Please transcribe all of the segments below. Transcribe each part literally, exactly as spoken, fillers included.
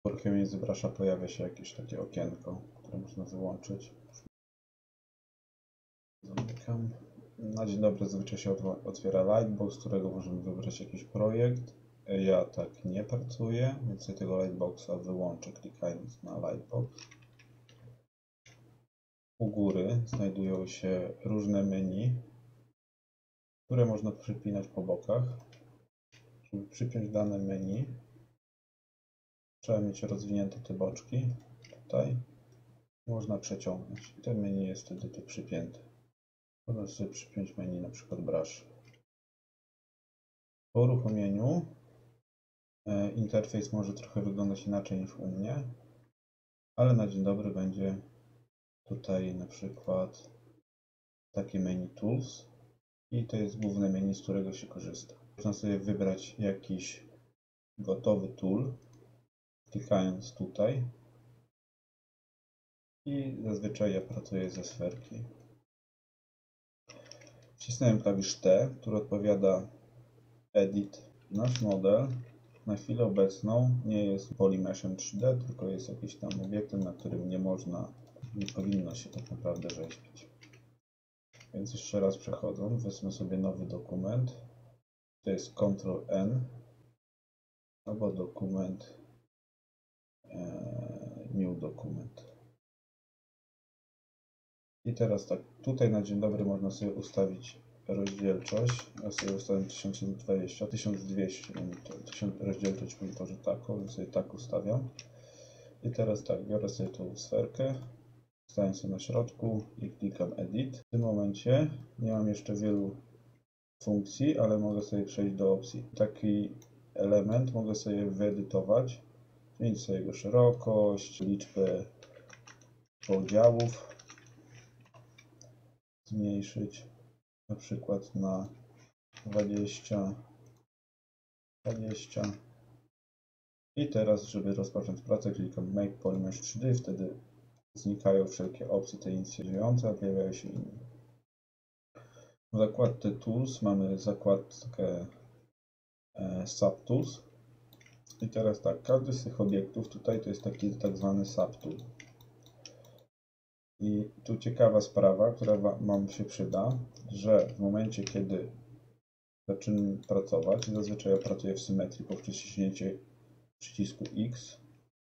Uruchomienie z brusha pojawia się jakieś takie okienko, które można wyłączyć. Zamykam. Na dzień dobry zazwyczaj się otwiera Lightbox, z którego możemy wybrać jakiś projekt. Ja tak nie pracuję, więc sobie tego Lightboxa wyłączę, klikając na Lightbox. U góry znajdują się różne menu, które można przypinać po bokach. Żeby przypiąć dane menu, trzeba mieć rozwinięte te boczki. Tutaj można przeciągnąć i to menu jest wtedy tu przypięte. Można sobie przypiąć menu, na przykład brush. Po uruchomieniu e, interfejs może trochę wyglądać inaczej niż u mnie, ale na dzień dobry będzie tutaj na przykład takie menu Tools i to jest główne menu, z którego się korzysta. Można sobie wybrać jakiś gotowy tool, klikając tutaj i zazwyczaj ja pracuję ze sferki. Wcisnąłem klawisz T, który odpowiada Edit. Nasz model na chwilę obecną nie jest polymeshem trzy D, tylko jest jakimś tam obiektem, na którym nie można, nie powinno się tak naprawdę rzeźbić. Więc jeszcze raz przechodząc, wezmę sobie nowy dokument. To jest kontrol N albo dokument e, New Document. I teraz tak, tutaj na dzień dobry można sobie ustawić rozdzielczość. Ja sobie ustawiam tysiąc dwadzieścia, tysiąc dwieście monitor, rozdzielczość monitorze taką, więc sobie tak ustawiam. I teraz tak, biorę sobie tą sferkę, stawiam sobie na środku i klikam Edit. W tym momencie nie mam jeszcze wielu funkcji, ale mogę sobie przejść do opcji. Taki element mogę sobie wyedytować, zmienić sobie jego szerokość, liczbę podziałów, zmniejszyć na przykład na dwadzieścia, dwadzieścia. I teraz, żeby rozpocząć pracę, klikam Make Polymesh trzy D, wtedy znikają wszelkie opcje te inicjujące, a pojawiają się inne. W zakładce Tools mamy zakładkę e, Subtools. I teraz tak, każdy z tych obiektów tutaj to jest taki tak zwany Subtool. I tu ciekawa sprawa, która Wam się przyda, że w momencie, kiedy zaczynam pracować, zazwyczaj ja pracuję w symetrii poprzez wciśnięcie przycisku X.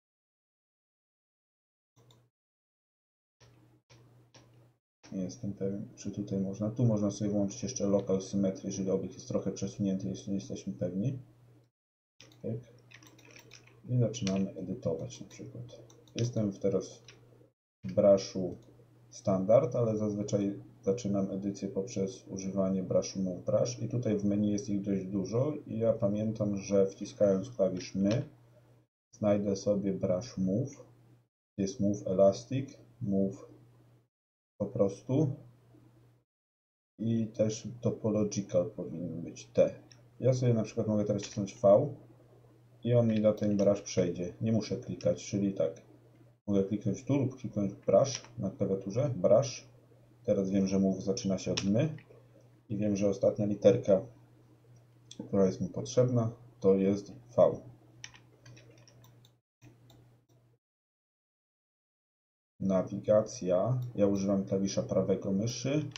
Nie jestem pewien, czy tutaj można. Tu można sobie włączyć jeszcze Local Symmetry, jeżeli obiekt jest trochę przesunięty, jeśli nie jesteśmy pewni. Tak. I zaczynamy edytować na przykład. Jestem teraz w brushu standard, ale zazwyczaj zaczynam edycję poprzez używanie brushu Move Brush i tutaj w menu jest ich dość dużo i ja pamiętam, że wciskając klawisz My znajdę sobie brush Move, jest Move Elastic, Move po prostu i też Topological powinien być T. Ja sobie na przykład mogę teraz wcisnąć V i on mi na ten brush przejdzie, nie muszę klikać, czyli tak. Mogę kliknąć tu lub kliknąć brush na klawiaturze, brush. Teraz wiem, że move zaczyna się od my i wiem, że ostatnia literka, która jest mi potrzebna, to jest V. Nawigacja. Ja używam klawisza prawego myszy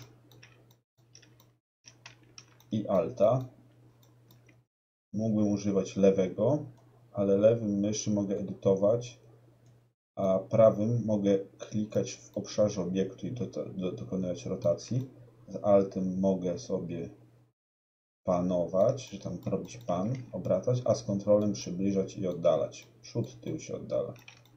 i Alta. Mógłbym używać lewego, ale lewym myszy mogę edytować, a prawym mogę klikać w obszarze obiektu i do, do, dokonywać rotacji. Z Altem mogę sobie panować, czy tam robić pan, obracać, a z kontrolem przybliżać i oddalać. Przód, tył się oddala.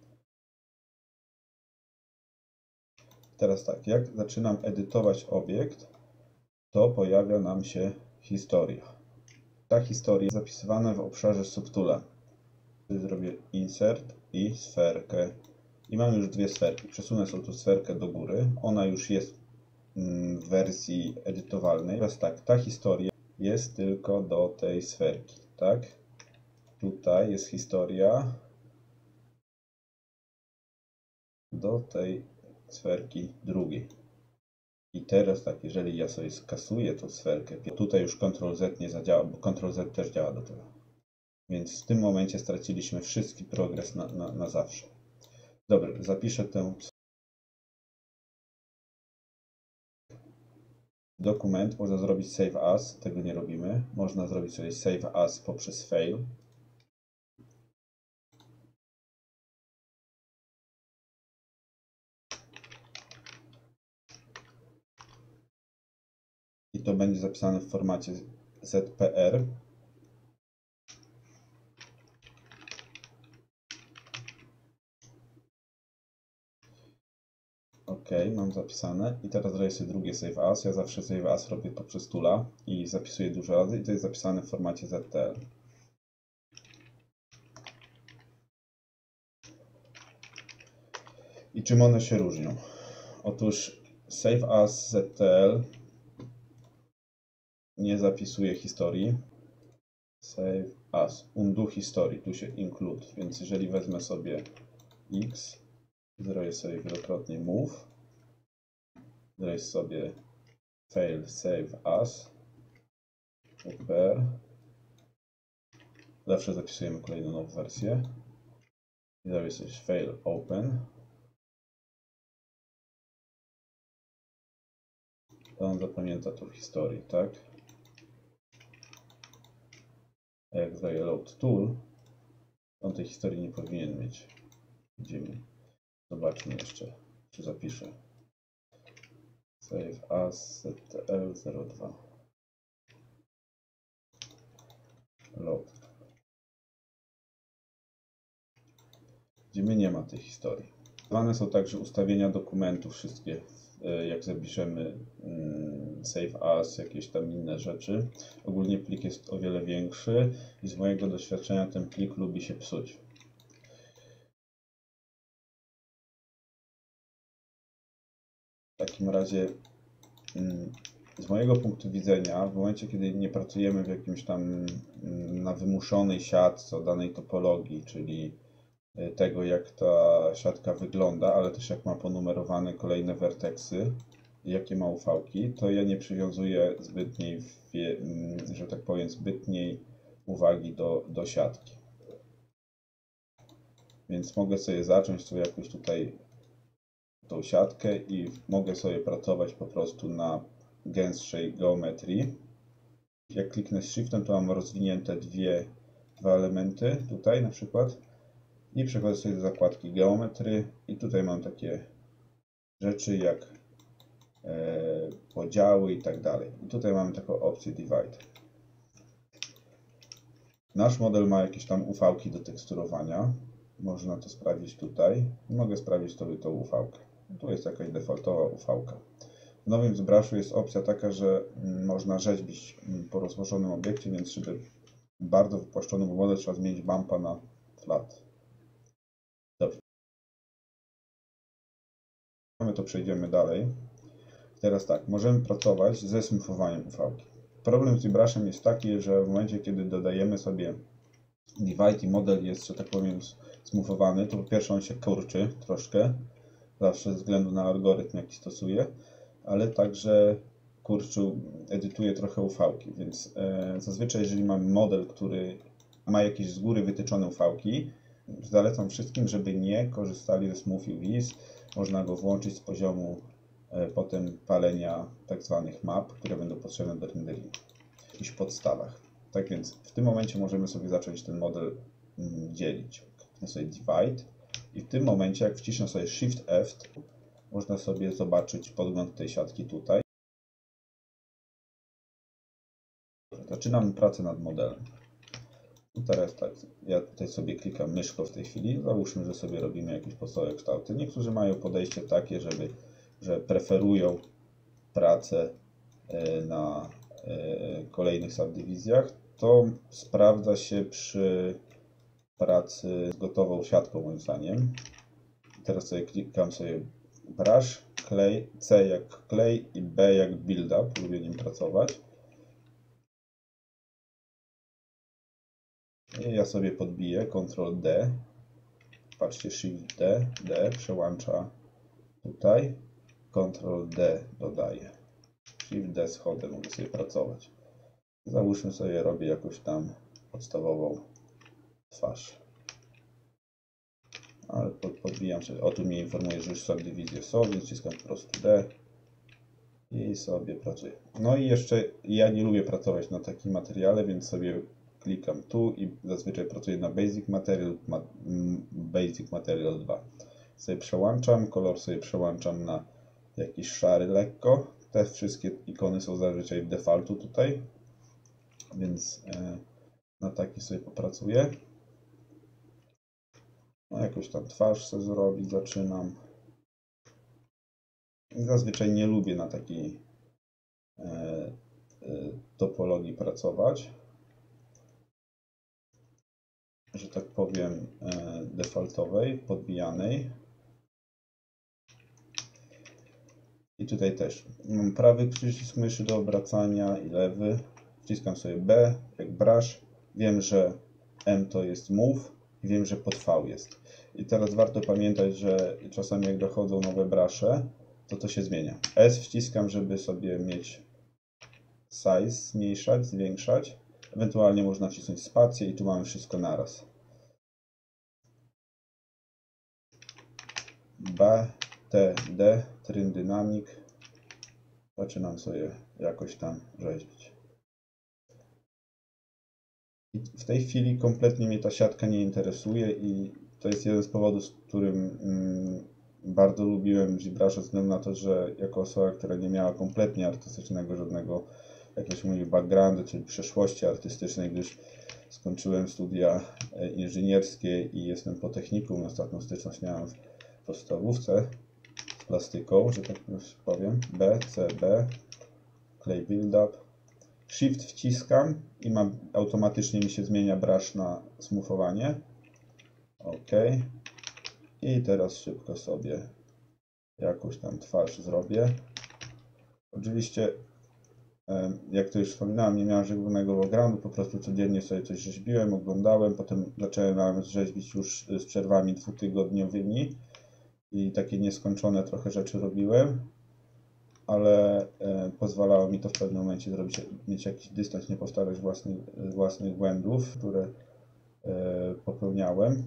Teraz tak, jak zaczynam edytować obiekt, to pojawia nam się historia. Ta historia jest zapisywana w obszarze subtoola. Zrobię insert i sferkę. I mam już dwie sferki. Przesunę sobie tu sferkę do góry. Ona już jest w wersji edytowalnej. Teraz tak, ta historia jest tylko do tej sferki, tak? Tutaj jest historia do tej sferki drugiej. I teraz tak, jeżeli ja sobie skasuję tą sferkę, tutaj już kontrol Z nie zadziała, bo kontrol Z też działa do tego. Więc w tym momencie straciliśmy wszystki progres na, na, na zawsze. Dobra, zapiszę ten dokument. Można zrobić save as, tego nie robimy. Można zrobić sobie save as poprzez fail. I to będzie zapisane w formacie zpr. OK, mam zapisane. I teraz zrobię sobie drugie save as. Ja zawsze save as robię poprzez toola i zapisuję dużo razy i to jest zapisane w formacie ztl. I czym one się różnią? Otóż save as ztl nie zapisuje historii. Save as undo history, tu się include, więc jeżeli wezmę sobie x, zrobię sobie wielokrotnie move, zrobię sobie fail save as, upr, zawsze zapisujemy kolejną nową wersję i zrobię sobie fail open, to on zapamięta tu w historii, tak? A jak zrobię load tool, to on tej historii nie powinien mieć. Widzimy. Zobaczmy jeszcze, czy zapiszę. Save as ztl zero dwa. Load. Widzimy, nie ma tej historii. Zwane są także ustawienia dokumentu, wszystkie, jak zapiszemy save as, jakieś tam inne rzeczy. Ogólnie plik jest o wiele większy i z mojego doświadczenia ten plik lubi się psuć. W takim razie z mojego punktu widzenia, w momencie kiedy nie pracujemy w jakimś tam na wymuszonej siatce o danej topologii, czyli tego, jak ta siatka wygląda, ale też jak ma ponumerowane kolejne werteksy, jakie ma ufałki, to ja nie przywiązuję zbytniej, że tak powiem, zbytniej uwagi do, do siatki. Więc mogę sobie zacząć sobie jakoś tutaj tą siatkę i mogę sobie pracować po prostu na gęstszej geometrii. Jak kliknę z Shiftem, to mam rozwinięte dwie, dwa elementy tutaj na przykład. I przechodzę sobie do zakładki geometry i tutaj mam takie rzeczy jak e, podziały i tak dalej. I tutaj mamy taką opcję divide. Nasz model ma jakieś tam ufałki do teksturowania. Można to sprawdzić tutaj. Mogę sprawdzić sobie tą ufałkę. Tu jest jakaś defaultowa ufałka. W nowym ZBrush'u jest opcja taka, że można rzeźbić po rozłożonym obiekcie, więc żeby bardzo wypłaszczony model trzeba zmienić bumpa na flat. Dobrze. To przejdziemy dalej. Teraz tak, możemy pracować ze smufowaniem ufałki. Problem z ZBrush'em jest taki, że w momencie, kiedy dodajemy sobie divide i model jest, że tak powiem, smufowany, to po pierwsze on się kurczy troszkę, zawsze ze względu na algorytm, jaki stosuję, ale także kurczu, edytuje trochę ufałki, więc e, zazwyczaj jeżeli mamy model, który ma jakieś z góry wytyczone ufałki, zalecam wszystkim, żeby nie korzystali ze Smooth U Vs. Można go włączyć z poziomu e, potem palenia tak zwanych map, które będą potrzebne do renderingu w jakichś podstawach. Tak więc w tym momencie możemy sobie zacząć ten model mm, dzielić. Kliknę sobie divide i w tym momencie, jak wcisnę sobie Shift F, można sobie zobaczyć podgląd tej siatki tutaj. Zaczynamy pracę nad modelem. I teraz tak, ja tutaj sobie klikam myszką w tej chwili. Załóżmy, że sobie robimy jakieś podstawowe kształty. Niektórzy mają podejście takie, żeby, że preferują pracę na kolejnych subdywizjach. To sprawdza się przy pracy z gotową siatką, moim zdaniem. Teraz sobie klikam sobie brush, klej, C jak klej i B jak build up. Lubię nim pracować. I ja sobie podbiję, Ctrl D, patrzcie, Shift D, D przełącza tutaj, Ctrl D dodaję, Shift D schodzę, mogę sobie pracować. Załóżmy sobie, robię jakąś tam podstawową twarz. Ale pod, podbijam sobie, o tu mnie informuje, że już subdywizje są, więc wciskam po prostu D i sobie pracuję. No i jeszcze ja nie lubię pracować na takim materiale, więc sobie klikam tu i zazwyczaj pracuję na Basic Material, ma, Basic Material dwa. Sobie przełączam, kolor sobie przełączam na jakiś szary lekko. Te wszystkie ikony są zazwyczaj w defaultu tutaj, więc e, na taki sobie popracuję. No, jakoś tam twarz sobie zrobić zaczynam. Zazwyczaj nie lubię na takiej e, e, topologii pracować, że tak powiem e, defaultowej, podbijanej. I tutaj też mam prawy przycisk myszy do obracania i lewy. Wciskam sobie B jak brush. Wiem, że M to jest move i wiem, że pod V jest. I teraz warto pamiętać, że czasami jak dochodzą nowe brusze, to to się zmienia. S wciskam, żeby sobie mieć size, zmniejszać, zwiększać. Ewentualnie można wcisnąć spację i tu mamy wszystko naraz. B, T, D, Trim Dynamic. Zaczynam sobie jakoś tam rzeźbić. I w tej chwili kompletnie mnie ta siatka nie interesuje i to jest jeden z powodów, z którym mm, bardzo lubiłem ZBrush, ze względu na to, że jako osoba, która nie miała kompletnie artystycznego, żadnego jakiegoś mojego backgroundu, czyli przeszłości artystycznej, gdyż skończyłem studia inżynierskie i jestem po technikum, ostatnią styczność miałem w podstawówce z plastyką, że tak powiem, B, C, B, Clay Build-Up. Shift wciskam i mam, automatycznie mi się zmienia brush na smoothowanie. OK. I teraz szybko sobie jakąś tam twarz zrobię. Oczywiście, jak to już wspominałem, nie miałem żadnego backgroundu, po prostu codziennie sobie coś rzeźbiłem, oglądałem, potem zacząłem rzeźbić już z przerwami dwutygodniowymi i takie nieskończone trochę rzeczy robiłem, ale e, pozwalało mi to w pewnym momencie zrobić, mieć jakiś dystans, nie powtarzać własnych, własnych błędów, które e, popełniałem.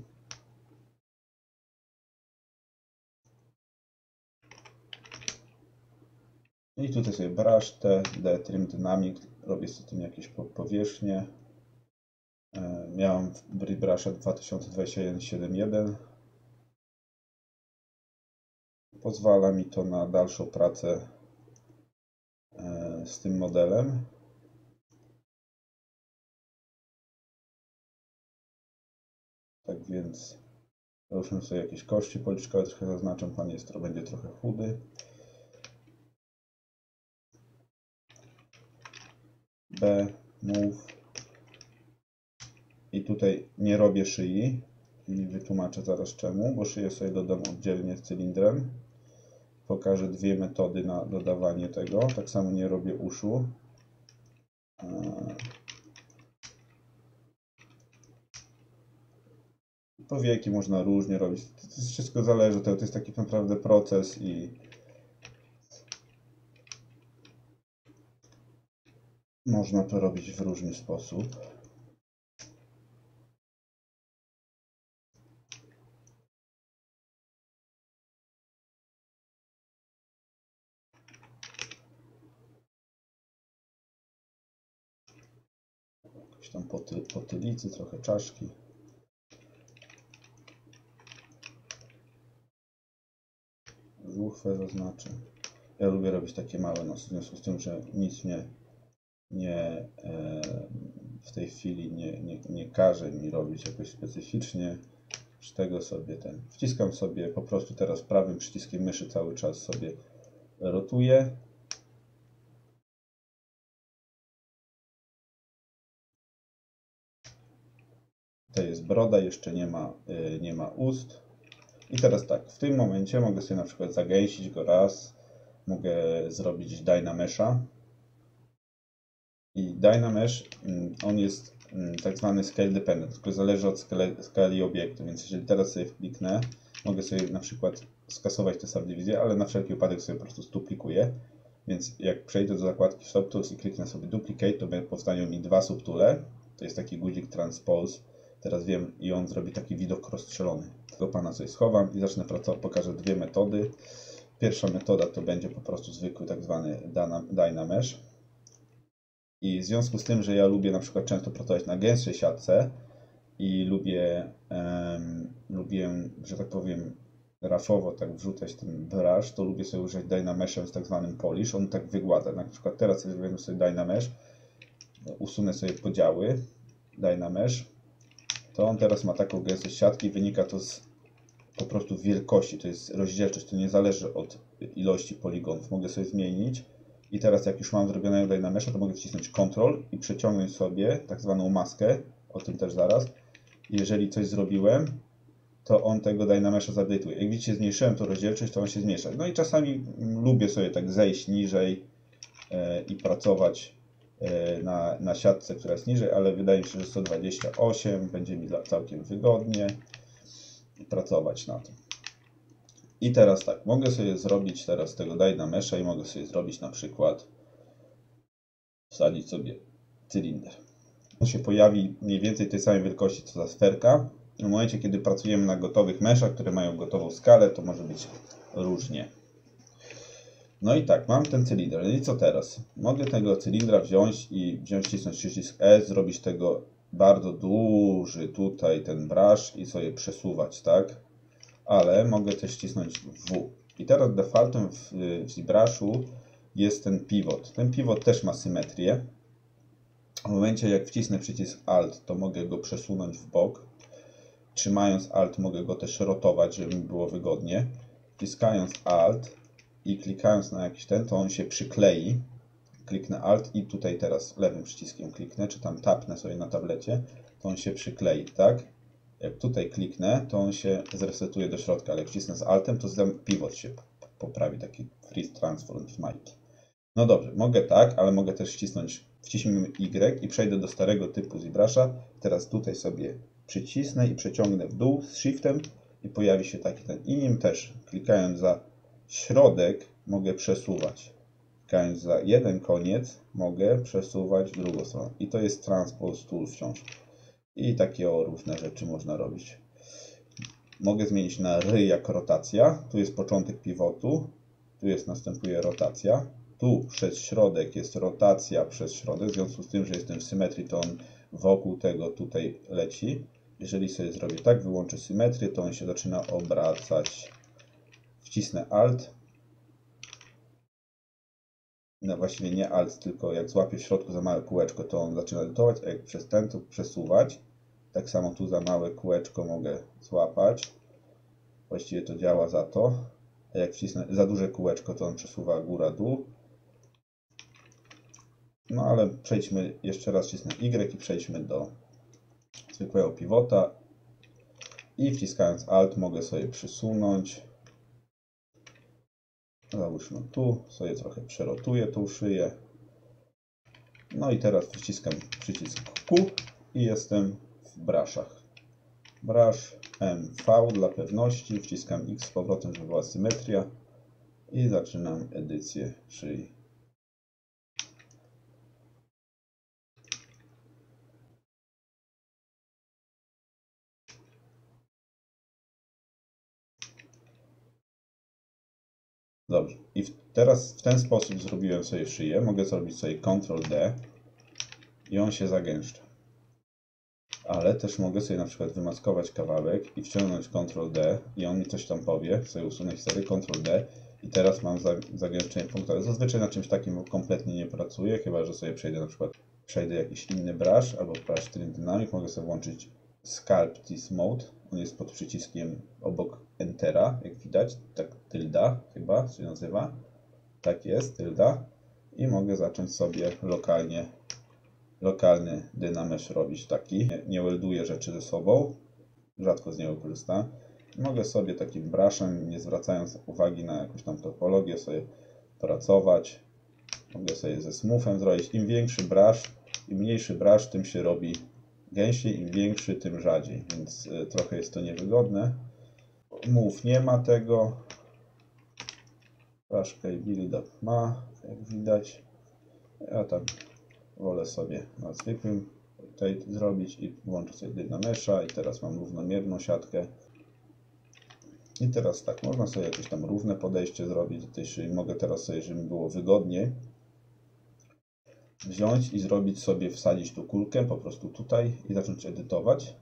I tutaj sobie brush, T, D, Trim Dynamic, robię z tym jakieś powierzchnie. E, miałem w BriBrusha dwa tysiące dwudziesty jeden siedem jeden. Pozwala mi to na dalszą pracę z tym modelem. Tak więc ruszę sobie jakieś kości policzkowe, trochę zaznaczam, pan jest, to będzie trochę chudy. B, move. I tutaj nie robię szyi i wytłumaczę zaraz czemu, bo szyję sobie dodam oddzielnie z cylindrem. Pokażę dwie metody na dodawanie tego. Tak samo nie robię uszu. Powieki można różnie robić. To wszystko zależy. To jest taki naprawdę proces i można to robić w różny sposób. Jakieś tam poty, potylicy, trochę czaszki. Żuchwę zaznaczę. Ja lubię robić takie małe nosy, w związku z tym, że nic mnie nie, e, w tej chwili nie, nie, nie każe mi robić jakoś specyficznie. Z tego sobie ten. Wciskam sobie po prostu teraz prawym przyciskiem myszy cały czas sobie rotuję. To jest broda, jeszcze nie ma, yy, nie ma ust. I teraz tak, w tym momencie mogę sobie na przykład zagęścić go raz. Mogę zrobić Dynamesha. I Dynamesh, on jest tak zwany scale dependent, tylko zależy od skali obiektu, więc jeżeli teraz sobie kliknę, mogę sobie na przykład skasować tę subdywizję, ale na wszelki wypadek sobie po prostu zduplikuję. Więc jak przejdę do zakładki Subtools i kliknę sobie Duplicate, to powstają mi dwa subtule. To jest taki guzik Transpose Teraz wiem i on zrobi taki widok rozstrzelony. Tego pana sobie schowam i zacznę pracować. Pokażę dwie metody. Pierwsza metoda to będzie po prostu zwykły tak zwany Dynamesh. I w związku z tym, że ja lubię na przykład często pracować na gęstszej siatce i lubię, um, lubię, że tak powiem, raszowo tak wrzucać ten brush, to lubię sobie użyć Dynameshem z tak zwanym polish. On tak wygładza. Na przykład teraz, jeżeli weźmę sobie Dynamesh, usunę sobie podziały Dynamesh, to on teraz ma taką gęstość siatki. Wynika to z po prostu wielkości, to jest rozdzielczość, to nie zależy od ilości poligonów. Mogę sobie zmienić i teraz jak już mam zrobionego Dynamesha, to mogę wcisnąć Ctrl i przeciągnąć sobie tak zwaną maskę, o tym też zaraz. I jeżeli coś zrobiłem, to on tego Dynamesha zaupdate'uje. Jak widzicie, zmniejszyłem tą rozdzielczość, to on się zmniejsza. No i czasami lubię sobie tak zejść niżej e, i pracować e, na, na siatce, która jest niżej, ale wydaje mi się, że sto dwadzieścia osiem będzie mi całkiem wygodnie pracować na tym. I teraz tak, mogę sobie zrobić teraz tego Dynamesha i mogę sobie zrobić na przykład wsadzić sobie cylinder. On się pojawi mniej więcej tej samej wielkości co ta sferka. W momencie, kiedy pracujemy na gotowych meshach, które mają gotową skalę, to może być różnie. No i tak, mam ten cylinder. No i co teraz? Mogę tego cylindra wziąć i wziąć, wcisnąć przycisk E, zrobić tego bardzo duży tutaj ten brush i sobie przesuwać, tak? Ale mogę też wcisnąć W. I teraz defaultem w, w ZBrushu jest ten pivot. Ten pivot też ma symetrię. W momencie jak wcisnę przycisk Alt, to mogę go przesunąć w bok. Trzymając Alt mogę go też rotować, żeby mi było wygodnie. Wciskając Alt i klikając na jakiś ten, to on się przyklei. Kliknę Alt i tutaj teraz lewym przyciskiem kliknę, czy tam tapnę sobie na tablecie, to on się przyklei, tak? Jak tutaj kliknę, to on się zresetuje do środka, ale jak wcisnę z Altem, to pivot się poprawi, taki freeze transform z Majki. No dobrze, mogę tak, ale mogę też wcisnąć, wciśnijmy Y i przejdę do starego typu ZBrusha. Teraz tutaj sobie przycisnę i przeciągnę w dół z Shiftem i pojawi się taki ten. I nim też, klikając za środek, mogę przesuwać. Klikając za jeden koniec, mogę przesuwać w drugą stronę. I to jest Transpose Tool wciąż. I takie o różne rzeczy można robić. Mogę zmienić na ry jak rotacja. Tu jest początek pivotu. Tu jest następuje rotacja. Tu przez środek jest rotacja przez środek. W związku z tym, że jestem w symetrii, to on wokół tego tutaj leci. Jeżeli sobie zrobię tak, wyłączę symetrię, to on się zaczyna obracać. Wcisnę Alt. No właściwie nie Alt, tylko jak złapię w środku za małe kółeczko, to on zaczyna edytować, a jak przez ten to przesuwać. Tak samo tu za małe kółeczko mogę złapać. Właściwie to działa za to. A jak wcisnę za duże kółeczko, to on przesuwa góra-dół. No ale przejdźmy, jeszcze raz wcisnę Y i przejdźmy do zwykłego pivota. I wciskając Alt mogę sobie przysunąć. Załóżmy tu, sobie trochę przerotuję tą szyję. No i teraz wciskam przycisk Q i jestem w brushach. Brush M V dla pewności, wciskam X z powrotem, żeby była symetria i zaczynam edycję szyi. Dobrze, i teraz w ten sposób zrobiłem sobie szyję. Mogę zrobić sobie Ctrl D i on się zagęszcza. Ale też mogę sobie na przykład wymaskować kawałek i wciągnąć Ctrl D i on mi coś tam powie. Sobie usunę historię, Ctrl D i teraz mam zagęszczenie punktowe. Zazwyczaj na czymś takim kompletnie nie pracuję, chyba że sobie przejdę na przykład przejdę jakiś inny brush albo brush Trim Dynamic. Mogę sobie włączyć Sculpt Mode. On jest pod przyciskiem obok Entera, jak widać, tak tylda chyba się nazywa. Tak jest, tylda. I mogę zacząć sobie lokalnie lokalny Dynamesh robić taki. Nie, nie welduję rzeczy ze sobą. Rzadko z niego korzystam. Mogę sobie takim brushem, nie zwracając uwagi na jakąś tam topologię, sobie pracować. Mogę sobie ze smoothem zrobić. Im większy brush, im mniejszy brush, tym się robi gęściej, im większy, tym rzadziej. Więc y, trochę jest to niewygodne. Move nie ma tego. Brush build ma, jak widać. Ja tam wolę sobie na zwykłym tutaj zrobić i włączę sobie Dynamesha i teraz mam równomierną siatkę. I teraz tak, można sobie jakieś tam równe podejście zrobić, czyli mogę teraz sobie, żeby mi było wygodniej, wziąć i zrobić sobie, wsadzić tu kulkę po prostu tutaj i zacząć edytować.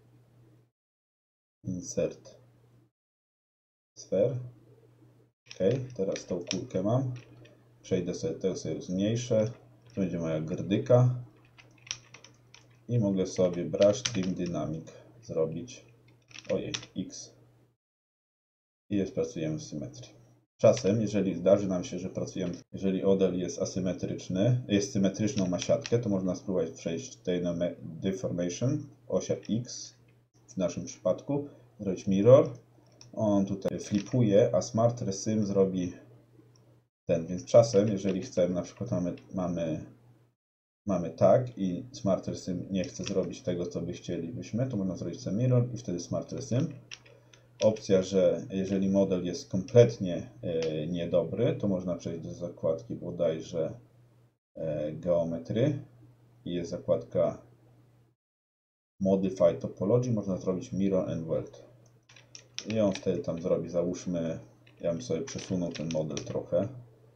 Insert sphere. Ok, teraz tą kulkę mam. Przejdę sobie, tego sobie zmniejszę. To będzie moja grdyka. I mogę sobie brush trim dynamic zrobić. Ojej, X. I jest, pracujemy w symetrii. Czasem, jeżeli zdarzy nam się, że pracujemy, jeżeli model jest asymetryczny, jest symetryczną, ma siatkę, to można spróbować przejść tutaj na deformation, osia X w naszym przypadku, zrobić mirror. On tutaj flipuje, a smart resim zrobi ten, więc czasem, jeżeli chcemy, na przykład mamy, mamy, mamy tak i smart resim nie chce zrobić tego, co by chcielibyśmy, to można zrobić sobie mirror i wtedy smart resim. Opcja, że jeżeli model jest kompletnie e, niedobry, to można przejść do zakładki bodajże e, geometry i jest zakładka Modify Topology, można zrobić Mirror and Weld. I on wtedy tam zrobi, załóżmy, ja bym sobie przesunął ten model trochę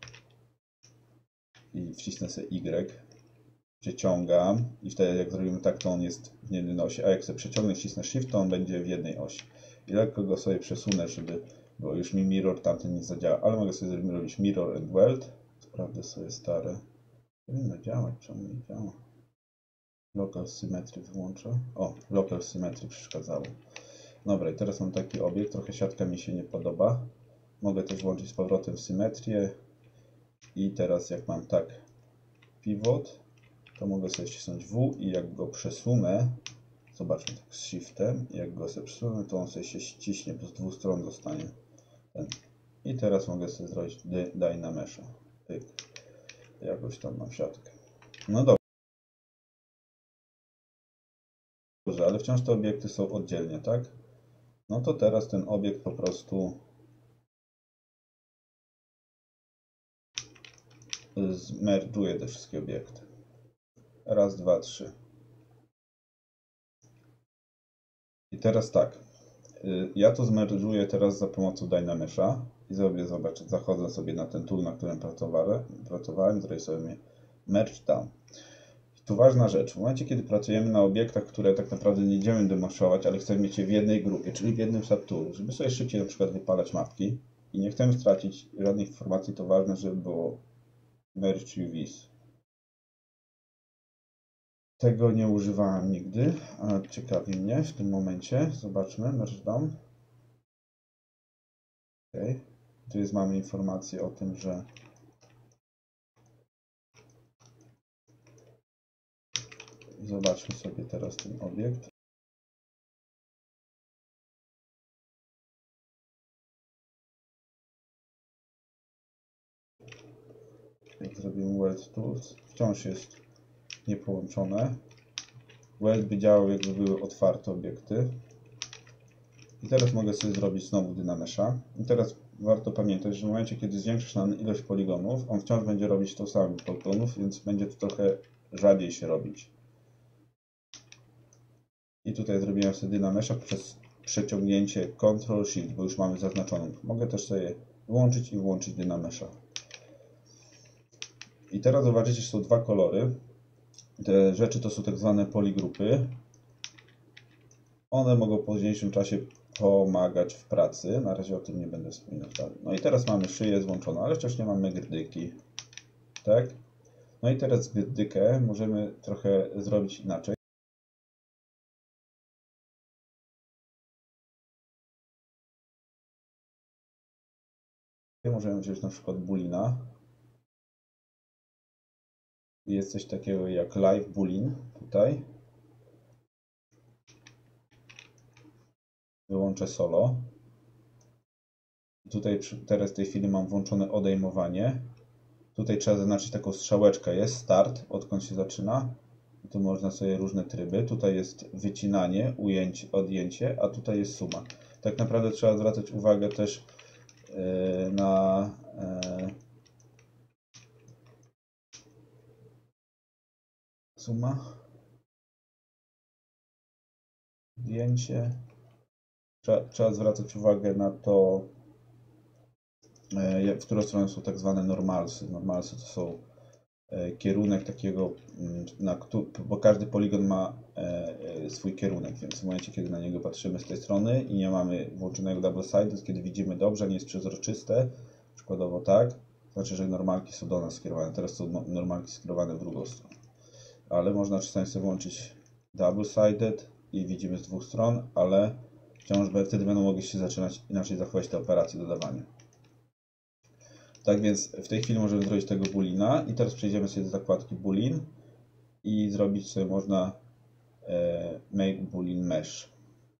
i wcisnę sobie Y, przeciągam i wtedy jak zrobimy tak, to on jest w jednej osi, a jak sobie przeciągnę, wcisnę Shift, to on będzie w jednej osi. I lekko go sobie przesunę, żeby, bo już mi mirror tamten nie zadziała, ale mogę sobie zrobić Mirror and Weld. Sprawdzę sobie stare. Powinno działać, czemu nie działa? Local Symmetry wyłączę. O, Local Symmetry przeszkadzało. Dobra, i teraz mam taki obiekt, trochę siatka mi się nie podoba. Mogę też włączyć z powrotem symetrię. I teraz jak mam tak pivot, to mogę sobie wcisnąć W i jak go przesunę, zobaczmy tak z shiftem, jak go sobie przesunę, to on sobie się ściśnie, bo z dwóch stron zostanie ten. I teraz mogę sobie zrobić Dynamesha. Jakoś tam mam siatkę. No dobrze. Dobrze, ale wciąż te obiekty są oddzielnie, tak? No to teraz ten obiekt po prostu zmerdżuje te wszystkie obiekty. Raz, dwa, trzy. I teraz tak. Ja to zmerdżuję teraz za pomocą Dynamesha i sobie zobaczę, zachodzę sobie na ten tool, na którym pracowałem, pracowałem zrobię sobie merge down. I tu ważna rzecz, w momencie kiedy pracujemy na obiektach, które tak naprawdę nie idziemy demaszować, ale chcemy mieć je w jednej grupie, czyli w jednym subtoolu, żeby sobie szybciej na przykład wypalać mapki i nie chcemy stracić żadnych informacji, to ważne, żeby było merge U Vs. Tego nie używałem nigdy, a ciekawi mnie w tym momencie. Zobaczmy, merge down. Okay. Tu jest, mamy informację o tym, że zobaczmy sobie teraz ten obiekt. Jak zrobimy Weld Tools, wciąż jest niepołączone. Weld by działał, jakby były otwarte obiekty. I teraz mogę sobie zrobić znowu Dynamesha. I teraz warto pamiętać, że w momencie, kiedy zwiększysz nam ilość poligonów, on wciąż będzie robić tą samą poligonów, więc będzie to trochę rzadziej się robić. I tutaj zrobiłem sobie Dynamesha przez przeciągnięcie Ctrl Shift, bo już mamy zaznaczoną. Mogę też sobie włączyć i włączyć Dynamesha. I teraz zobaczycie, że są dwa kolory. Te rzeczy to są tak zwane poligrupy. One mogą w późniejszym czasie pomagać w pracy. Na razie o tym nie będę wspominał dalej. No i teraz mamy szyję złączoną, ale wciąż nie mamy grdyki. Tak? No i teraz grdykę możemy trochę zrobić inaczej. Możemy wziąć na przykład boolina. Jest coś takiego jak live boolean tutaj. Wyłączę solo. Tutaj teraz w tej chwili mam włączone odejmowanie. Tutaj trzeba zaznaczyć taką strzałeczkę. Jest start, odkąd się zaczyna. Tu można sobie różne tryby. Tutaj jest wycinanie, ujęcie, odjęcie, a tutaj jest suma. Tak naprawdę trzeba zwracać uwagę też yy, na yy, suma. zdjęcie. Trzeba, trzeba zwracać uwagę na to, w którą stronę są tak zwane normalsy. Normalsy to są kierunek takiego, na, bo każdy poligon ma swój kierunek, więc w momencie, kiedy na niego patrzymy z tej strony i nie mamy włączonego double sided, kiedy widzimy dobrze, nie jest przezroczyste, przykładowo tak, znaczy, że normalki są do nas skierowane. Teraz są normalki skierowane w drugą stronę. Ale można czasami sobie włączyć double sided i widzimy z dwóch stron, ale wciąż wtedy będą mogły się zaczynać inaczej zachować te operacje dodawania. Tak więc w tej chwili możemy zrobić tego boolina i teraz przejdziemy sobie do zakładki boolean i zrobić sobie można e, make boolean mesh.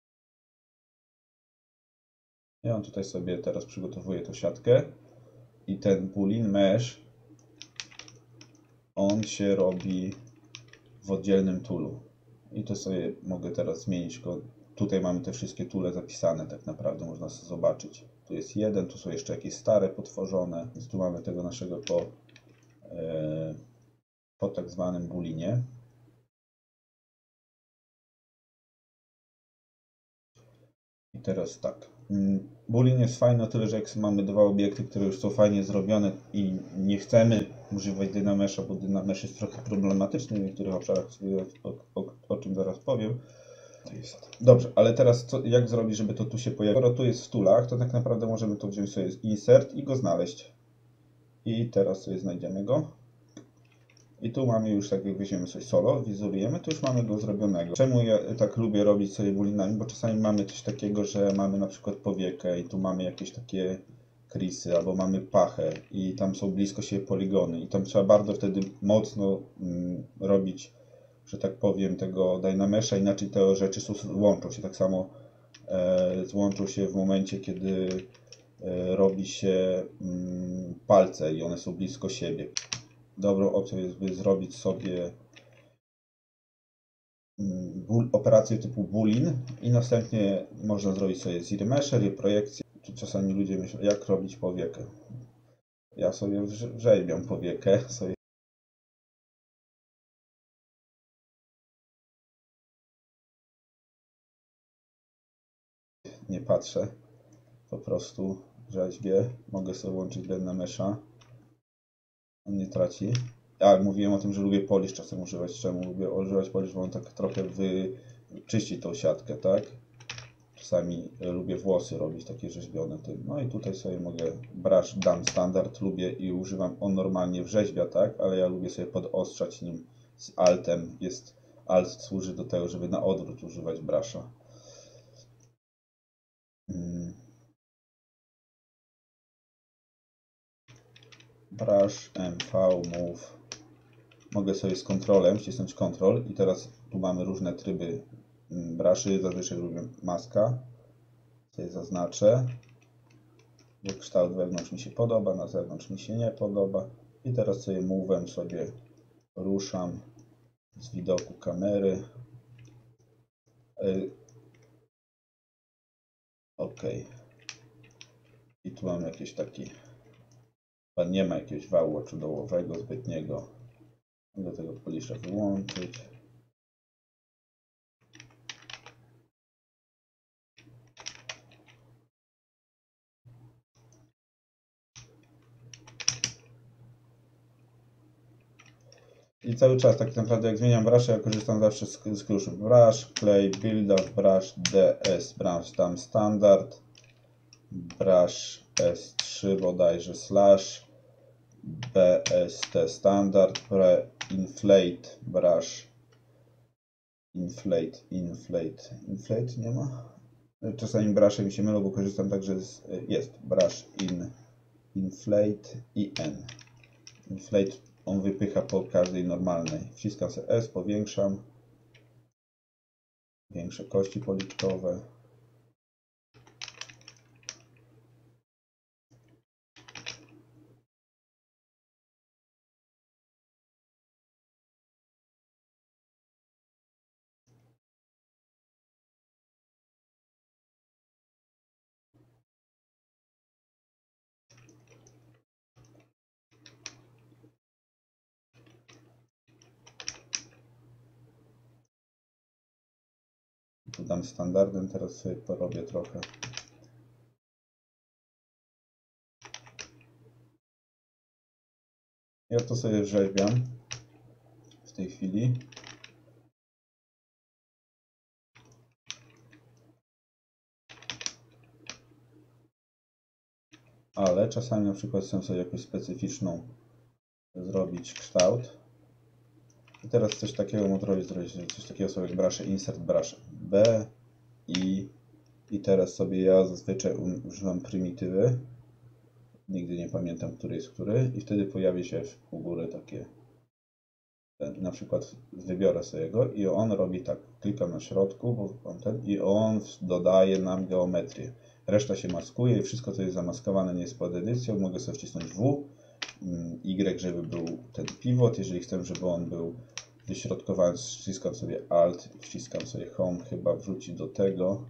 Ja on tutaj sobie teraz przygotowuję tą siatkę i ten boolean mesh on się robi w oddzielnym toolu i to sobie mogę teraz zmienić go. Tutaj mamy te wszystkie toole zapisane, tak naprawdę można sobie zobaczyć. Tu jest jeden, tu są jeszcze jakieś stare potworzone, więc tu mamy tego naszego po, e, po tak zwanym boolinie. I teraz tak. Boolean jest fajny o tyle, że jak mamy dwa obiekty, które już są fajnie zrobione i nie chcemy używać Dynamesha, bo Dynamesh jest trochę problematyczny w niektórych obszarach, o, o, o czym zaraz powiem. Dobrze, ale teraz co, jak zrobić, żeby to tu się pojawiło? Skoro tu jest w toolach, to tak naprawdę możemy to wziąć sobie z insert i go znaleźć. I teraz sobie znajdziemy go. I tu mamy już, tak jak weźmiemy sobie solo, wizujemy, to już mamy go zrobionego. Czemu ja tak lubię robić sobie booleanami? Bo czasami mamy coś takiego, że mamy na przykład powiekę i tu mamy jakieś takie krisy, albo mamy pachę i tam są blisko siebie poligony i tam trzeba bardzo wtedy mocno mm, robić, że tak powiem, tego Dynamesha, inaczej te rzeczy są, łączą się. Tak samo e, złączą się w momencie, kiedy e, robi się mm, palce i one są blisko siebie. Dobrą opcją jest, by zrobić sobie operację typu boolean i następnie można zrobić sobie zero mesher i projekcję. Tu czasami ludzie myślą, jak robić powiekę. Ja sobie wrzeźbiam powiekę. Sobie nie patrzę. Po prostu rzeźbię. Mogę sobie łączyć Dynamesha. On nie traci. A, mówiłem o tym, że lubię polish czasem używać. Czemu lubię używać polish? Bo on tak trochę wyczyści tą siatkę, tak? Czasami lubię włosy robić takie rzeźbione tym. No i tutaj sobie mogę brush done standard lubię i używam. On normalnie wrzeźbia, tak? Ale ja lubię sobie podostrzać nim z altem. Jest alt służy do tego, żeby na odwrót używać brusha. Hmm. Brush, M V, move. Mogę sobie z kontrolem ścisnąć Ctrl i teraz tu mamy różne tryby bruszy. Zazwyczaj lubię maska. Sobie zaznaczę. Kształt wewnątrz mi się podoba, na zewnątrz mi się nie podoba. I teraz sobie move'em sobie ruszam z widoku kamery. OK. I tu mam jakieś taki, nie ma jakiegoś wału oczodołowego zbytniego. Do tego polisza wyłączyć. I cały czas tak naprawdę jak zmieniam brush, ja korzystam zawsze z, z kluczu brush, clay, build up, brush, ds, brush tam standard, brush S trzy bodajże slash, bst standard, inflate, brush, inflate, inflate, inflate nie ma? Czasami brusze mi się mylą, bo korzystam także z, jest brush in, inflate i n. Inflate on wypycha po każdej normalnej. Wciskam sobie S, powiększam. Większe kości policzkowe. Tu dam standardem, teraz sobie porobię trochę. Ja to sobie rzeźbiam w tej chwili. Ale czasami na przykład chcę sobie jakąś specyficzną zrobić kształt. I teraz coś takiego mogę zrobić, zrobić coś takiego sobie jak brush, insert brush B i, i teraz sobie ja zazwyczaj używam prymitywy. Nigdy nie pamiętam, który jest który i wtedy pojawi się u góry takie, ten, na przykład wybiorę sobie go i on robi tak, klikam na środku, bo mam ten, i on dodaje nam geometrię. Reszta się maskuje i wszystko, co jest zamaskowane, nie jest pod edycją. Mogę sobie wcisnąć W, Y, żeby był ten pivot. Jeżeli chcę, żeby on był wyśrodkowany, wciskam sobie Alt, wciskam sobie Home, chyba wrzuci do tego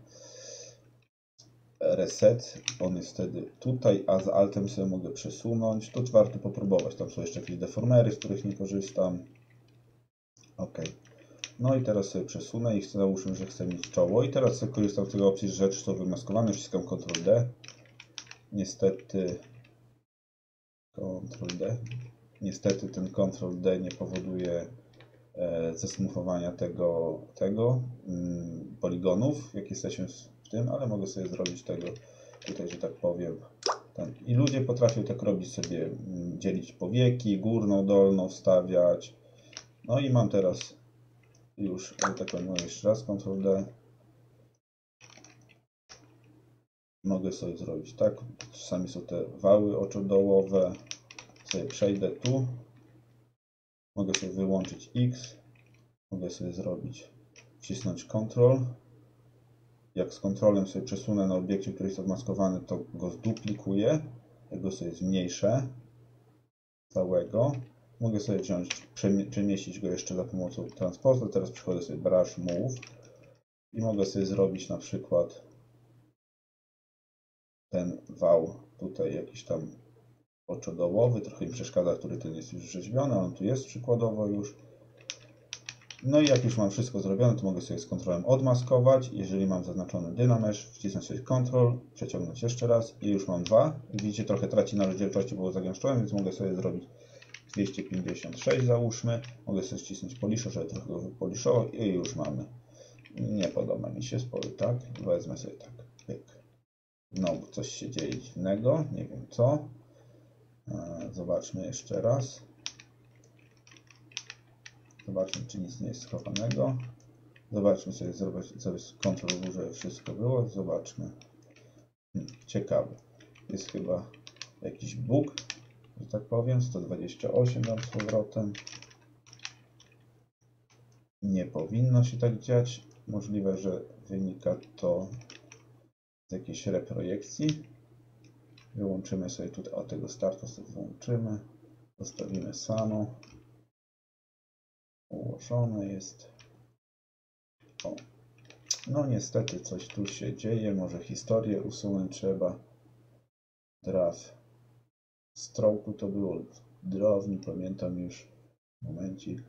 reset. On jest wtedy tutaj, a z Altem sobie mogę przesunąć. To warto popróbować. Tam są jeszcze jakieś deformery, z których nie korzystam. OK. No i teraz sobie przesunę i chcę, załóżmy, że chcę mieć czoło. I teraz sobie korzystam z tego opcji, że rzeczy są wymaskowane. Wciskam kontrol D. Niestety kontrol D. Niestety ten kontrol D nie powoduje e, zesmufowania tego, tego mm, poligonów, jak jesteśmy w tym, ale mogę sobie zrobić tego tutaj, że tak powiem. Ten. I ludzie potrafią tak robić sobie, mm, dzielić powieki, górną, dolną wstawiać. No i mam teraz już, tak powiem, jeszcze raz kontrol D. Mogę sobie zrobić tak. Czasami są te wały oczodołowe. Sobie przejdę tu. Mogę sobie wyłączyć X. Mogę sobie zrobić, wcisnąć Ctrl. Jak z kontrolem sobie przesunę na obiekcie, który jest odmaskowany, to go zduplikuję. Jak go sobie zmniejszę całego. Mogę sobie wziąć, przemieścić go jeszcze za pomocą transportu. Teraz przychodzę sobie Brush Move i mogę sobie zrobić na przykład ten wał tutaj jakiś tam oczodołowy. Trochę mi przeszkadza, który ten jest już rzeźbiony, on tu jest przykładowo już. No i jak już mam wszystko zrobione, to mogę sobie z kontrolem odmaskować. Jeżeli mam zaznaczony Dynamesh, wcisnąć sobie Ctrl, przeciągnąć jeszcze raz i już mam dwa. Widzicie, trochę traci na rozdzielczości, bo zagęszczałem, więc mogę sobie zrobić dwieście pięćdziesiąt sześć załóżmy. Mogę sobie ścisnąć Polisza, żeby trochę go wypoliszował i już mamy. Nie podoba mi się spory, tak? Wezmę sobie tak. Pyk. No, coś się dzieje dziwnego, nie wiem co. Zobaczmy jeszcze raz. Zobaczmy, czy nic nie jest schowanego. Zobaczmy sobie, sobie z Ctrl W, żeby wszystko było. Zobaczmy. Hmm, ciekawe. Jest chyba jakiś bóg, że tak powiem. sto dwadzieścia osiem dam z powrotem. Nie powinno się tak dziać. Możliwe, że wynika to z jakiejś reprojekcji. Wyłączymy sobie tutaj, o tego startu sobie włączymy. Zostawimy samo. Ułożone jest. O. No niestety coś tu się dzieje. Może historię usunąć trzeba. Draft. Stroke to było. Draw, nie pamiętam już. Momencik.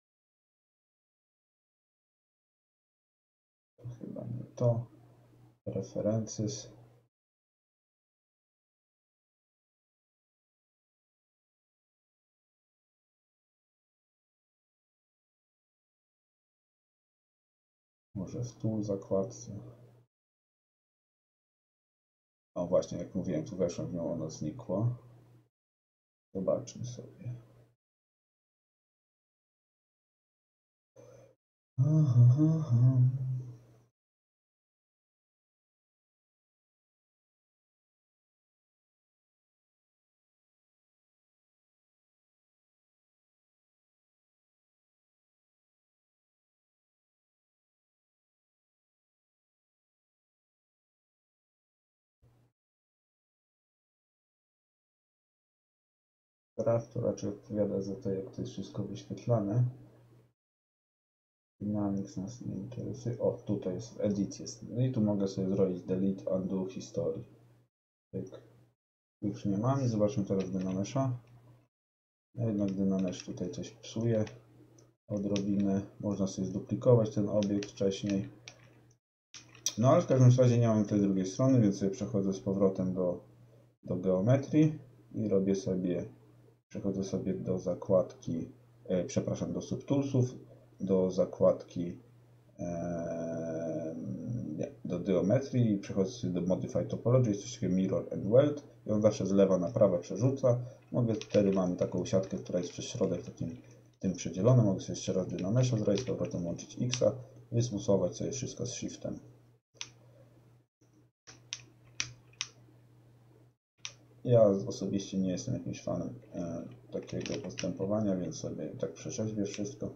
To chyba nie to. References. Może w tu zakładce. O właśnie, jak mówiłem, tu weszłem w nią, ono znikło. Zobaczmy sobie. Aha, aha. Draft to raczej odpowiada za to, jak to jest wszystko wyświetlane. Dynamics nas nie interesuje. O, tutaj jest edit jest. No i tu mogę sobie zrobić delete, undo history. Tak. Już nie mam i zobaczmy teraz Dynamesha. Jednak Dynamesh tutaj coś psuje odrobinę. Można sobie zduplikować ten obiekt wcześniej. No ale w każdym razie nie mam tej drugiej strony, więc sobie przechodzę z powrotem do, do geometrii i robię sobie, przechodzę sobie do zakładki, e, przepraszam, do subtoolsów, do zakładki e, nie, do geometrii i przechodzę sobie do Modify Topology, jest coś takiego Mirror and Weld i on zawsze z lewa na prawo przerzuca. Mogę, wtedy mamy taką siatkę, która jest przez środek takim tym przedzielona. Mogę sobie jeszcze raz Dynamesha zrobić, z powrotem łączyć X-a, wysmusować sobie wszystko z Shiftem. Ja osobiście nie jestem jakimś fanem e, takiego postępowania, więc sobie tak przerzeźbię wszystko.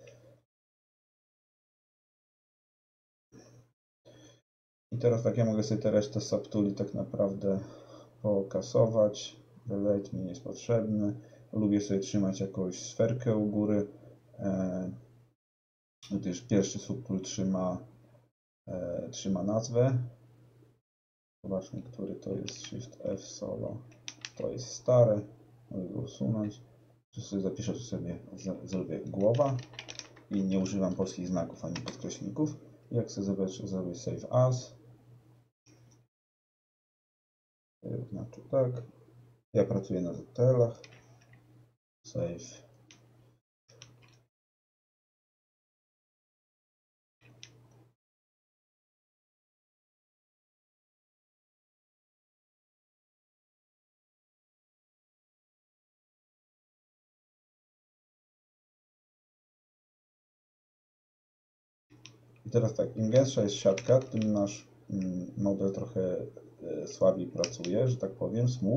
I teraz tak, ja mogę sobie te resztę subtooli tak naprawdę pokasować. Relate mi nie jest potrzebny. Lubię sobie trzymać jakąś sferkę u góry, e, gdyż pierwszy subtool trzyma, e, trzyma nazwę. Zobaczmy, który to jest Shift F solo. To jest stare. Mogę go usunąć. Tu sobie zapiszę, tu sobie zrobię głowa i nie używam polskich znaków ani podkreślników. Jak sobie zobaczę, zrobię Save As. Znaczy tak. Ja pracuję na Z T L-ach. Save. I teraz tak, im gęstsza jest siatka, tym nasz model trochę słabiej pracuje, że tak powiem, smooth.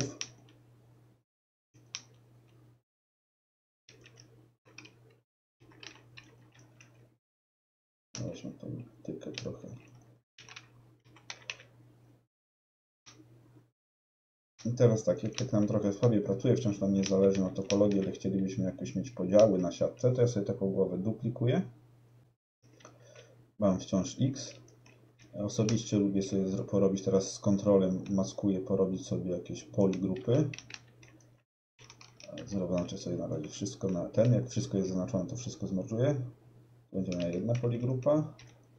Weźmy tą tykę trochę. I teraz tak, jak nam trochę słabiej pracuje, wciąż nam nie zależy na topologii, ale chcielibyśmy jakoś mieć podziały na siatce, to ja sobie taką głowę duplikuję. Mam wciąż X. Osobiście lubię sobie porobić teraz z kontrolem, maskuję, porobić sobie jakieś poligrupy. Zaznaczę sobie na razie wszystko na ten. Jak wszystko jest zaznaczone, to wszystko zmerżuję. Będzie miała jedna poligrupa.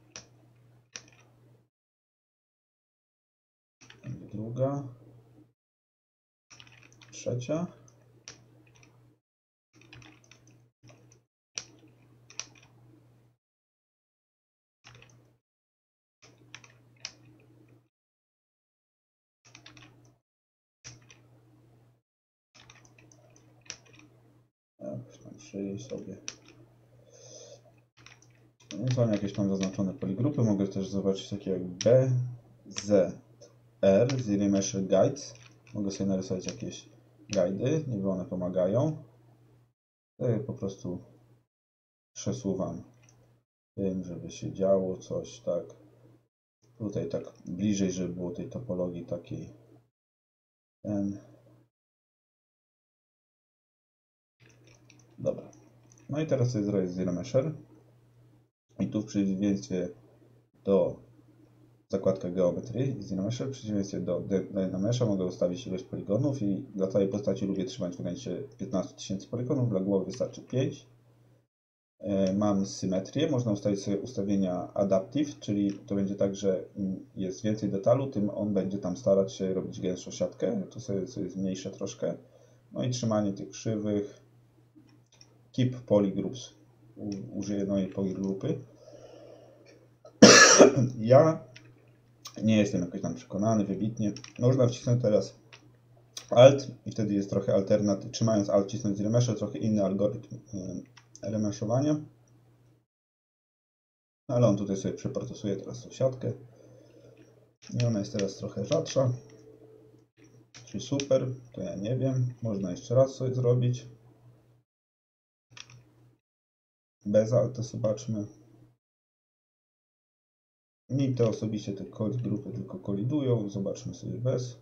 Będzie druga. Trzecia. Jakoś tam szyi sobie. Więc mam jakieś tam zaznaczone poligrupy. Mogę też zobaczyć takie jak B, Z, R, Zero Measure Guides. Mogę sobie narysować jakieś guidy, niby one pomagają. Ja po prostu przesuwam tym, żeby się działo coś, tak. Tutaj tak bliżej, żeby było tej topologii takiej. Ten. Dobra. No i teraz sobie zrobię Zero Measure. I tu w przeciwieństwie do zakładka geometrii Zero Measure, w przeciwieństwie do Dynamesha mogę ustawić ilość poligonów i dla całej postaci lubię trzymać w granicie piętnaście tysięcy poligonów, dla głowy wystarczy pięć. Mam symetrię, można ustawić sobie ustawienia adaptive, czyli to będzie tak, że im jest więcej detalu, tym on będzie tam starać się robić gęstszą siatkę. To sobie, sobie zmniejszę troszkę. No i trzymanie tych krzywych. Keep polygroups. Użyję nowej polygrupy. Ja nie jestem jakoś tam przekonany wybitnie. Można wcisnąć teraz Alt i wtedy jest trochę alternatyw. Trzymając Alt, wcisnąć Zero Measure, trochę inny algorytm remeszowania. Ale on tutaj sobie przeprocesuje teraz tą siatkę. I ona jest teraz trochę rzadsza. Czyli super, to ja nie wiem. Można jeszcze raz sobie zrobić. Bez Alta zobaczmy. Mi te osobiście te grupy tylko kolidują. Zobaczmy sobie bez.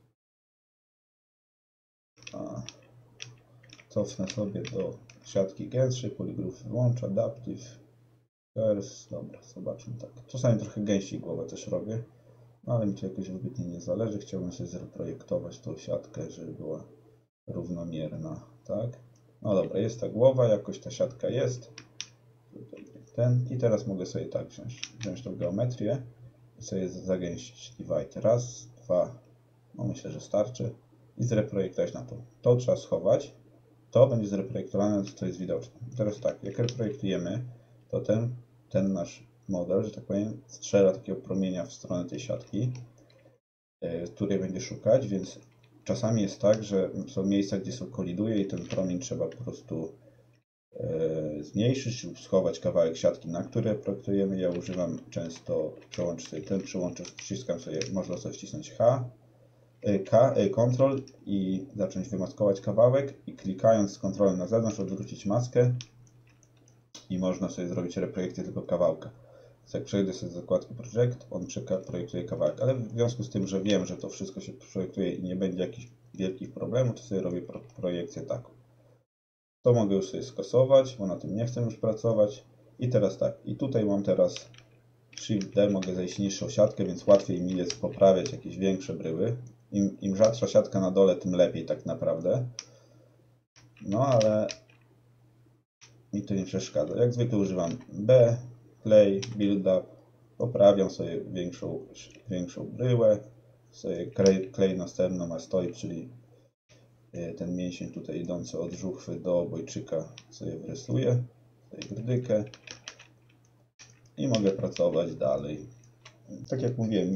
A, cofnę sobie do siatki gęstszej, polygrupy wyłączę, adaptive, curves. Dobra, zobaczmy tak. Czasami trochę gęściej głowę też robię, no ale mi to jakoś wybitnie nie zależy. Chciałbym sobie zaprojektować tą siatkę, żeby była równomierna, tak? No dobra, jest ta głowa, jakoś ta siatka jest. Ten. I teraz mogę sobie tak wziąć, wziąć tą geometrię. i sobie zagęścić divide. Raz, dwa, no myślę, że starczy. I zreprojektować na to. To trzeba schować. To będzie zreprojektowane, co jest widoczne. Teraz tak, jak reprojektujemy, to ten, ten nasz model, że tak powiem, strzela takiego promienia w stronę tej siatki, yy, której będzie szukać, więc czasami jest tak, że są miejsca, gdzie są koliduje i ten promień trzeba po prostu yy, zmniejszyć lub schować kawałek siatki, na które projektujemy. Ja używam często przełącz sobie ten, przełączę, wciskam sobie, można sobie wcisnąć H, K, Ctrl i zacząć wymaskować kawałek i klikając z kontrolem na zewnątrz odwrócić maskę i można sobie zrobić reprojekcję tego kawałka. Więc jak przejdę sobie z zakładki Project, on projektuje kawałek, ale w związku z tym, że wiem, że to wszystko się projektuje i nie będzie jakichś wielkich problemów, to sobie robię pro projekcję taką. To mogę już sobie skasować, bo na tym nie chcę już pracować. I teraz tak, i tutaj mam teraz Shift D, mogę zejść niższą siatkę, więc łatwiej mi jest poprawiać jakieś większe bryły. Im, im rzadsza siatka na dole, tym lepiej tak naprawdę. No ale mi to nie przeszkadza. Jak zwykle używam B, Clay, Build Up. Poprawiam sobie większą, większą bryłę. Sobie Clay następną ma stoi, czyli ten mięsień tutaj idący od żuchwy do obojczyka sobie wrysuję. Sobie grdykę. I mogę pracować dalej. Tak jak mówiłem,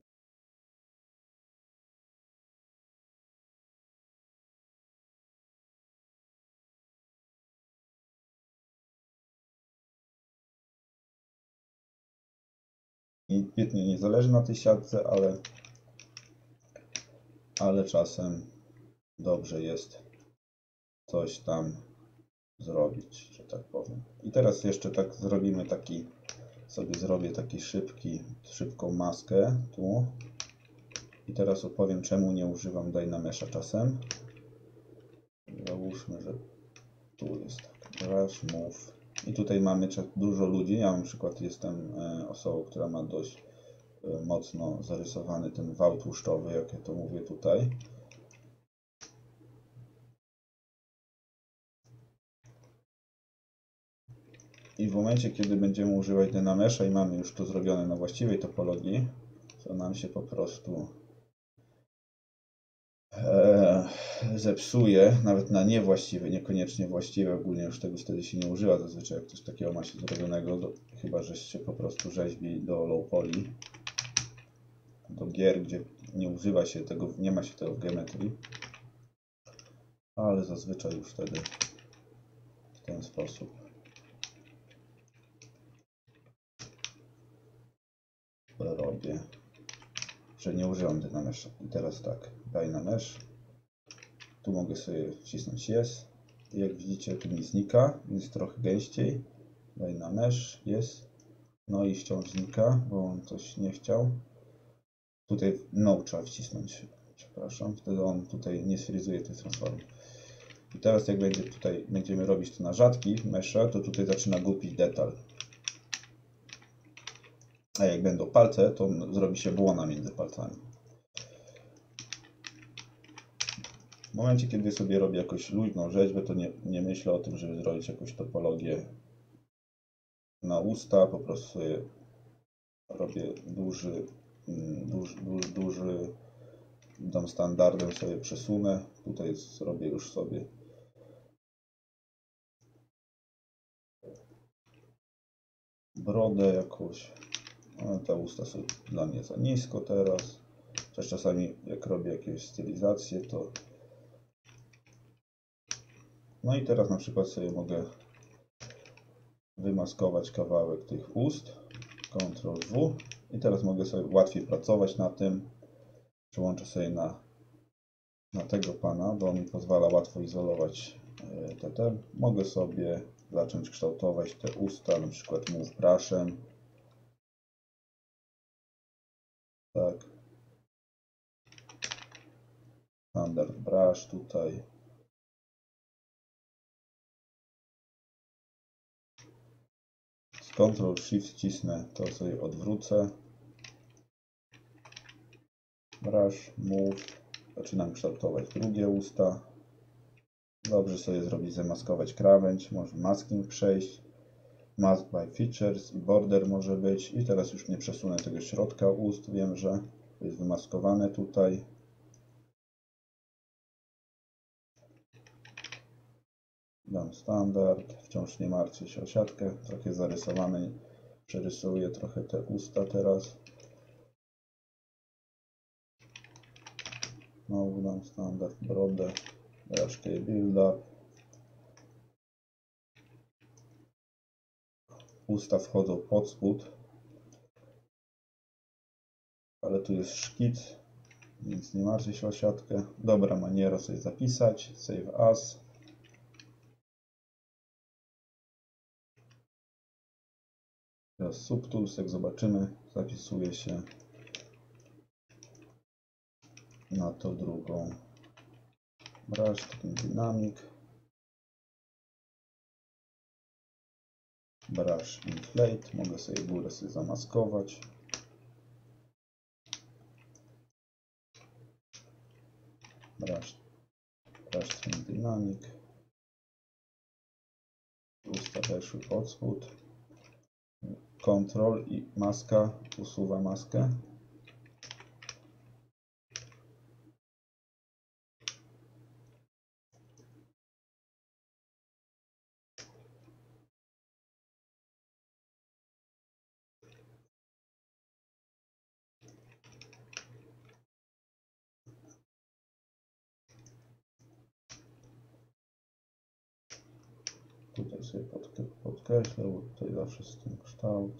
świetnie nie zależy na tej siatce, ale, ale czasem dobrze jest coś tam zrobić, że tak powiem. I teraz jeszcze tak zrobimy taki, sobie zrobię taki szybki, szybką maskę tu. I teraz opowiem, czemu nie używam Dynamesha czasem. Załóżmy, że tu jest tak, brush, move. I tutaj mamy dużo ludzi. Ja na przykład jestem osobą, która ma dość mocno zarysowany ten wał tłuszczowy, jak ja to mówię tutaj. I w momencie, kiedy będziemy używać Dynamesha i mamy już to zrobione na właściwej topologii, to nam się po prostu e, zepsuje, nawet na niewłaściwe, niekoniecznie właściwe, ogólnie już tego wtedy się nie używa zazwyczaj, jak coś takiego ma się zrobionego, do, chyba że się po prostu rzeźbi do low poly, do gier, gdzie nie używa się tego, nie ma się tego w geometrii, ale zazwyczaj już wtedy w ten sposób robię, że nie używam Dynamesha. I teraz tak, Dynamesh, tu mogę sobie wcisnąć Yes i jak widzicie tu mi znika, jest trochę gęściej. Dynamesh, Yes, no i wciąż znika, bo on coś nie chciał. Tutaj No trzeba wcisnąć, przepraszam, wtedy on tutaj nie sfrizuje tej transformy. I teraz jak będzie tutaj, będziemy robić to na rzadki mesze, to tutaj zaczyna głupić detal. A jak będą palce, to zrobi się błona między palcami. W momencie, kiedy sobie robię jakąś luźną rzeźbę, to nie, nie myślę o tym, żeby zrobić jakąś topologię na usta. Po prostu sobie robię duży, duży, duży, duży tam standardem sobie przesunę. Tutaj zrobię już sobie brodę jakąś. No, te usta są dla mnie za nisko teraz. Też czasami jak robię jakieś stylizacje, to... No i teraz na przykład sobie mogę wymaskować kawałek tych ust. kontrol W. I teraz mogę sobie łatwiej pracować na tym. Przełączę sobie na, na tego pana, bo on mi pozwala łatwo izolować te, te. Mogę sobie zacząć kształtować te usta, na przykład move brushem. Tak. Standard brush tutaj. Z kontrol Shift wcisnę, to sobie odwrócę. Brush, move. Zaczynam kształtować drugie usta. Dobrze sobie zrobić, zamaskować krawędź, może masking przejść. Mask by Features i border może być. I teraz już nie przesunę tego środka ust. Wiem, że jest wymaskowane tutaj. Dam standard. Wciąż nie martwię się o siatkę. Trochę zarysowane. Przerysuję trochę te usta teraz. Znowu dam standard, brodę. Troszkę build up. Usta wchodzą pod spód. Ale tu jest szkic, więc nie martwię się o siatkę. Dobra maniera sobie zapisać. Save as. Teraz subtools, jak zobaczymy, zapisuje się na to drugą. Brush, taki dynamik. Brush inflate. Mogę sobie górę sobie zamaskować. Brush, brush trim dynamic. Usta weszły pod spód. Ctrl i maska usuwa maskę. Tutaj sobie podkreślę, bo tutaj zawsze jest ten kształt.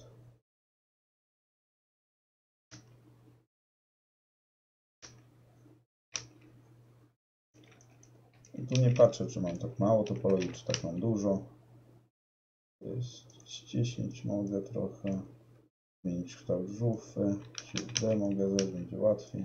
I tu nie patrzę, czy mam tak mało topologii, czy tak mam dużo. To jest ścisnąć mogę trochę. Zmienić kształt żuchwy. Shift D mogę zrobić, będzie łatwiej.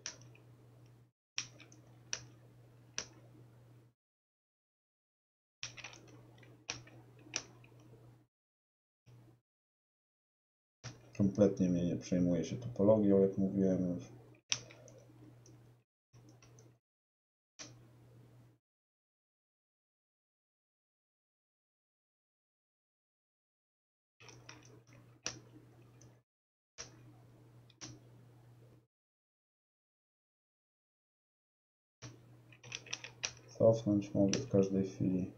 Kompletnie mnie nie przejmuje się topologią, jak mówiłem już. Cofnąć mogę w każdej chwili.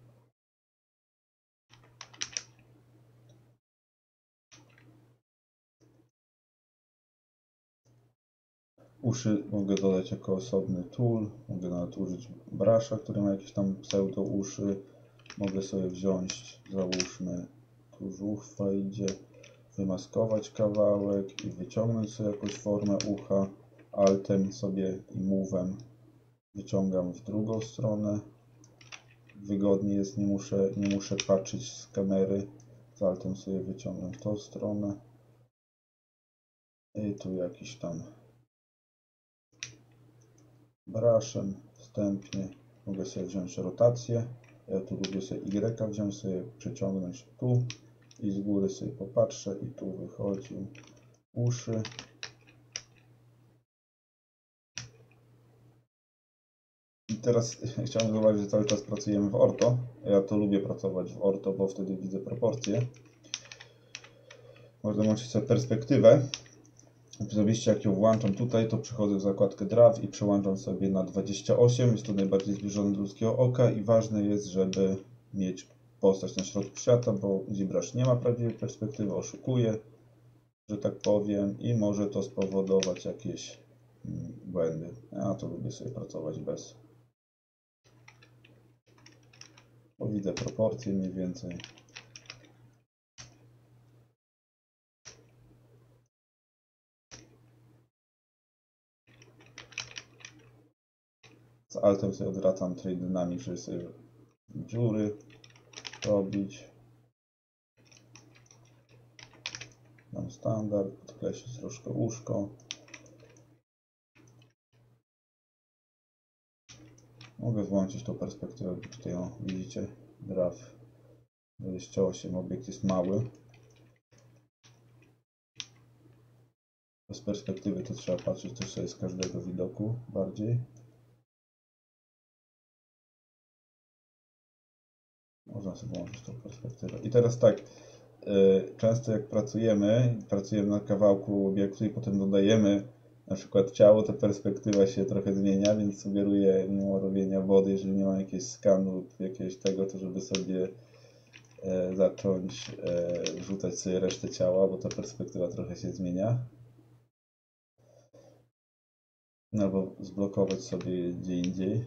Uszy mogę dodać jako osobny tool. Mogę nawet użyć brusha, który ma jakieś tam pseudo uszy. Mogę sobie wziąć, załóżmy, tu żuchwa idzie, wymaskować kawałek i wyciągnąć sobie jakąś formę ucha. Altem sobie i move'em wyciągam w drugą stronę. Wygodnie jest, nie muszę, nie muszę patrzeć z kamery. Z altem sobie wyciągam w tą stronę. I tu jakiś tam brushem wstępnie mogę sobie wziąć rotację. Ja tu lubię sobie Y wziąć, sobie przeciągnąć tu i z góry sobie popatrzę i tu wychodzi uszy. I teraz chciałem zauważyć, że cały czas pracujemy w orto. Ja to lubię pracować w orto, bo wtedy widzę proporcje. Można włączyć sobie perspektywę. Osobiście jak ją włączam tutaj, to przechodzę w zakładkę Draw i przełączam sobie na dwadzieścia osiem. Jest to najbardziej zbliżone do ludzkiego oka i ważne jest, żeby mieć postać na środku świata, bo ZBrush nie ma prawdziwej perspektywy, oszukuje, że tak powiem, i może to spowodować jakieś błędy. Ja to lubię sobie pracować bez. Bo widzę proporcje mniej więcej. Z Altem sobie odwracam Trade Dynamic, żeby sobie dziury robić. Dam standard, podkreślić troszkę uszko. Mogę włączyć tą perspektywę, bo tutaj o, widzicie, Draw dwadzieścia osiem, obiekt jest mały. Z perspektywy to trzeba patrzeć też sobie z każdego widoku bardziej. Można sobie włączyć tą perspektywę. I teraz tak, często jak pracujemy, pracujemy na kawałku obiektu i potem dodajemy na przykład ciało, to perspektywa się trochę zmienia, więc sugeruję mimo robienia wody, jeżeli nie mam jakiegoś skanu lub jakiegoś tego, to żeby sobie e, zacząć e, wrzucać sobie resztę ciała, bo ta perspektywa trochę się zmienia. Albo zblokować sobie gdzie indziej.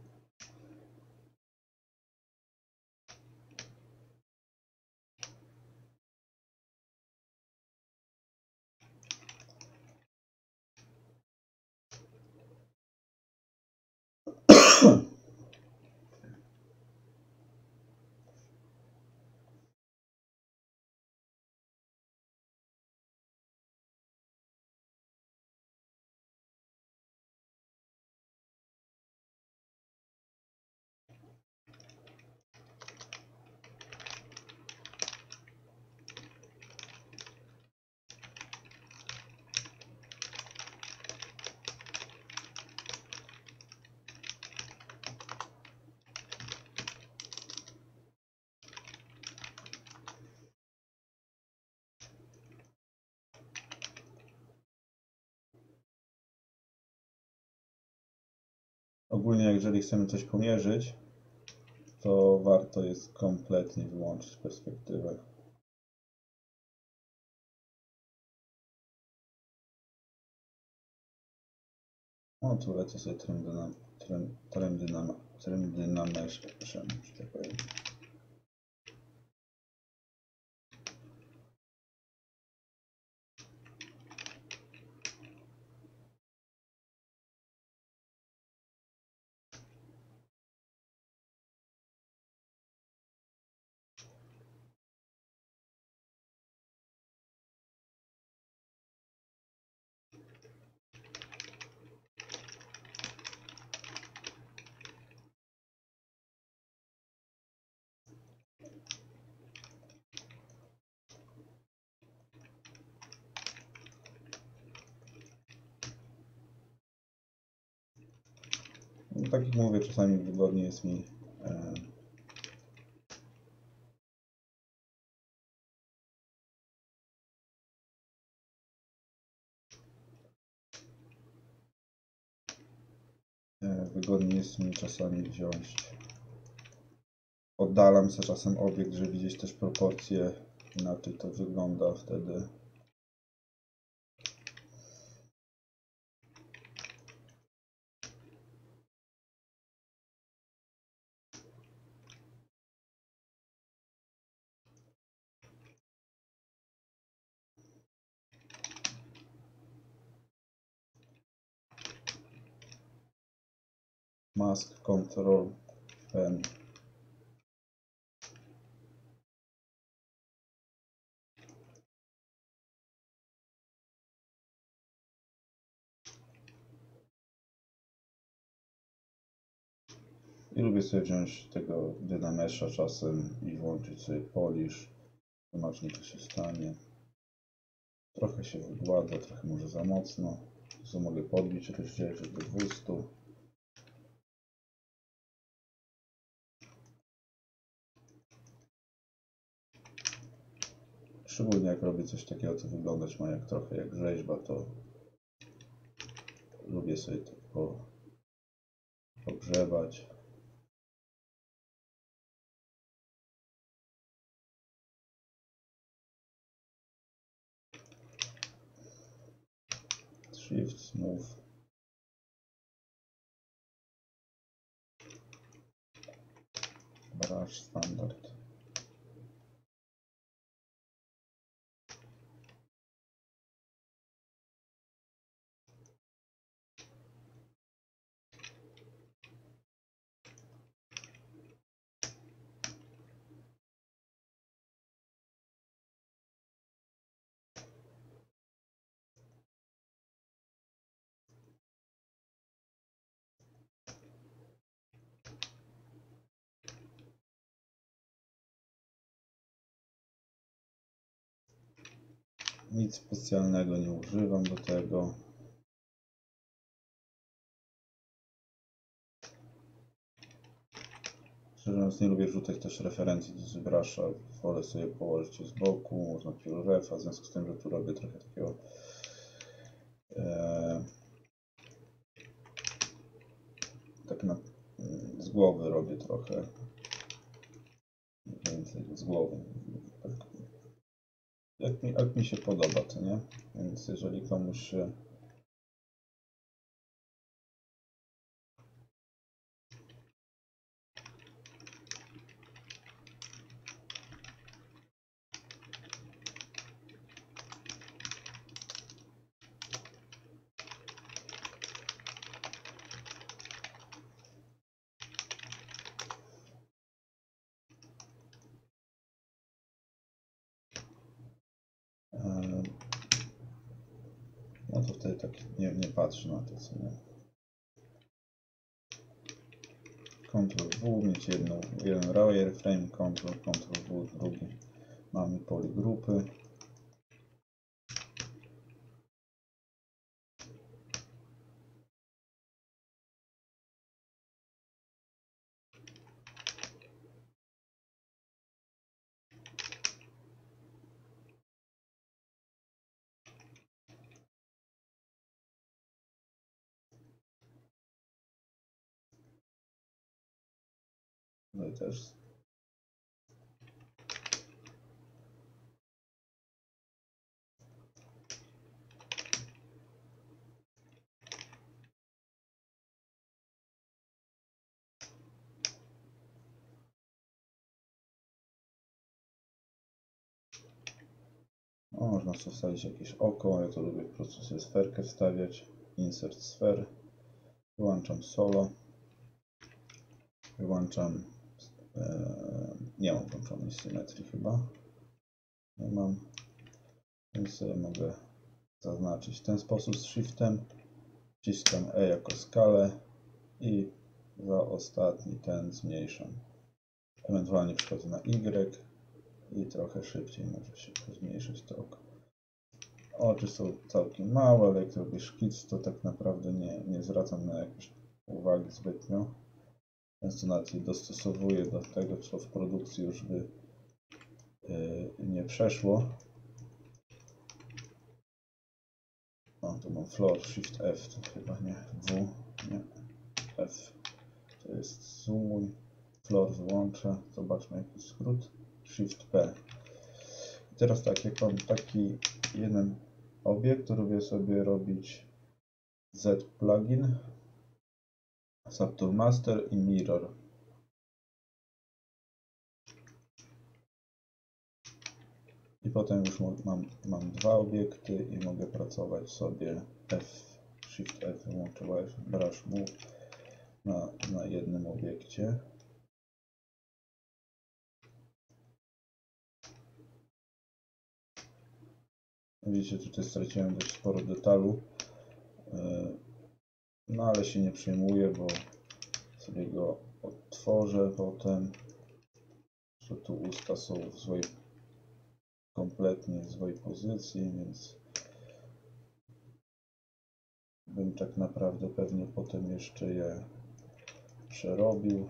Ogólnie jeżeli chcemy coś pomierzyć, to warto jest kompletnie wyłączyć perspektywę. No tu lecę sobie trem dynam, trem, trem dynam, trem dynameszem, że tak powiem. No, tak jak mówię, czasami wygodnie jest mi e, e, wygodnie jest mi czasami wziąć, oddalam sobie czasem obiekt, żeby widzieć też proporcje, inaczej to wygląda wtedy. Mask, Control, Pen. I lubię sobie wziąć tego dynamesza czasem i włączyć sobie polish. Zobaczmy, co się stanie. Trochę się wygładza, trochę może za mocno. Co mogę podbić rozdzielczość do dwustu. Szczególnie jak robię coś takiego, co wyglądać ma jak trochę jak rzeźba, to lubię sobie to po, pogrzebać. Shift, Smooth. Brush, Standard. Nic specjalnego nie używam do tego. Szczerze mówiąc, nie lubię wrzucać też referencji do ZBrush'a, wolę sobie położyć je z boku, można pure refa, w związku z tym, że tu robię trochę takiego e, tak na, z głowy robię trochę więcej z głowy. Tak, jak, mi, jak mi się podoba, to nie? Więc jeżeli komuś się no to wtedy tak nie, nie patrzę na to, co nie. kontrol W, mieć jedną, jeden raw wireframe, kontrol, kontrol W, drugi. Mamy poligrupy. No i też no, można sobie wstawić jakieś oko, ja to lubię po prostu sobie sferkę wstawiać. Insert sphere. Wyłączam solo. Wyłączam e, nie mam włączonej symetrii chyba. Nie mam. Więc sobie mogę zaznaczyć w ten sposób z shiftem. Wciskam E jako skalę i za ostatni ten zmniejszam. Ewentualnie przechodzę na Y i trochę szybciej może się zmniejszyć to oko. Oczy są całkiem małe, ale jak robię szkic, to tak naprawdę nie, nie zwracam na jakieś uwagi zbytnio. Często nawet je dostosowuję do tego, co w produkcji już by yy, nie przeszło. O, tu mam floor, shift F, to chyba nie, W, nie, F. To jest zoomuj, floor wyłączę, zobaczmy jaki skrót, shift P. I teraz tak, jak mam taki jeden obiekt, to lubię sobie robić Z plugin, Subtool Master i Mirror. I potem już mam, mam dwa obiekty i mogę pracować sobie F, Shift F, wyłączę Brush Move na, na jednym obiekcie. Widzicie, tutaj straciłem dość sporo detalu, no ale się nie przejmuję, bo sobie go odtworzę potem, że tu usta są w złej, kompletnie w złej pozycji, więc bym tak naprawdę pewnie potem jeszcze je przerobił.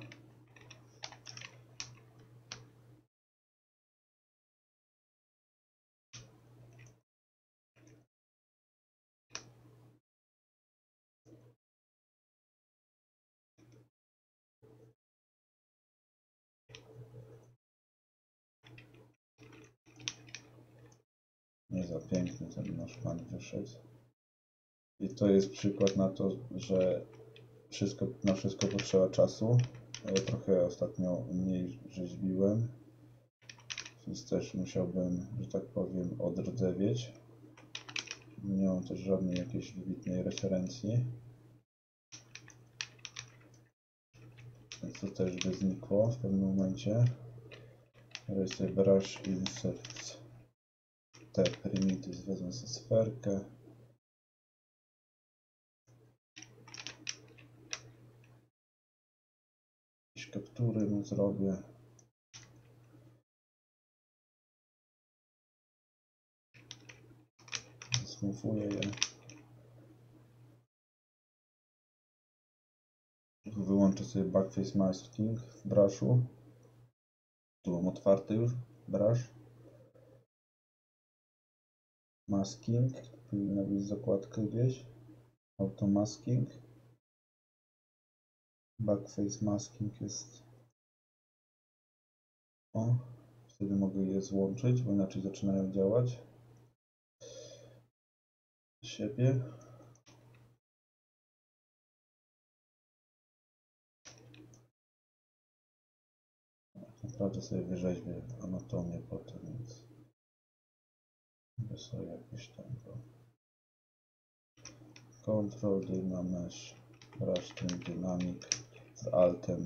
Nie za piękny ten nasz pan wyszedł. I to jest przykład na to, że wszystko, na wszystko potrzeba czasu. Ja trochę ostatnio mniej rzeźbiłem, więc też musiałbym, że tak powiem, odrdzewieć. Nie mam też żadnej jakiejś wybitnej referencji, więc to też by znikło w pewnym momencie. Teraz sobie brush insert te primitives, wezmę sobie sferkę. Jakieś kaptury mu zrobię. Zmofuję je. wyłączę sobie Backface Masking w brushu. Tu mam otwarty już brush. Masking, powinna być zakładka gdzieś. Auto Masking. Backface Masking jest. O, wtedy mogę je złączyć, bo inaczej zaczynają działać. Siebie. Naprawdę sobie wyrzeźbię anatomię potem, więc mogę sobie jakieś tam go. Control Dynamesh, Brush Trim Dynamic z Altem.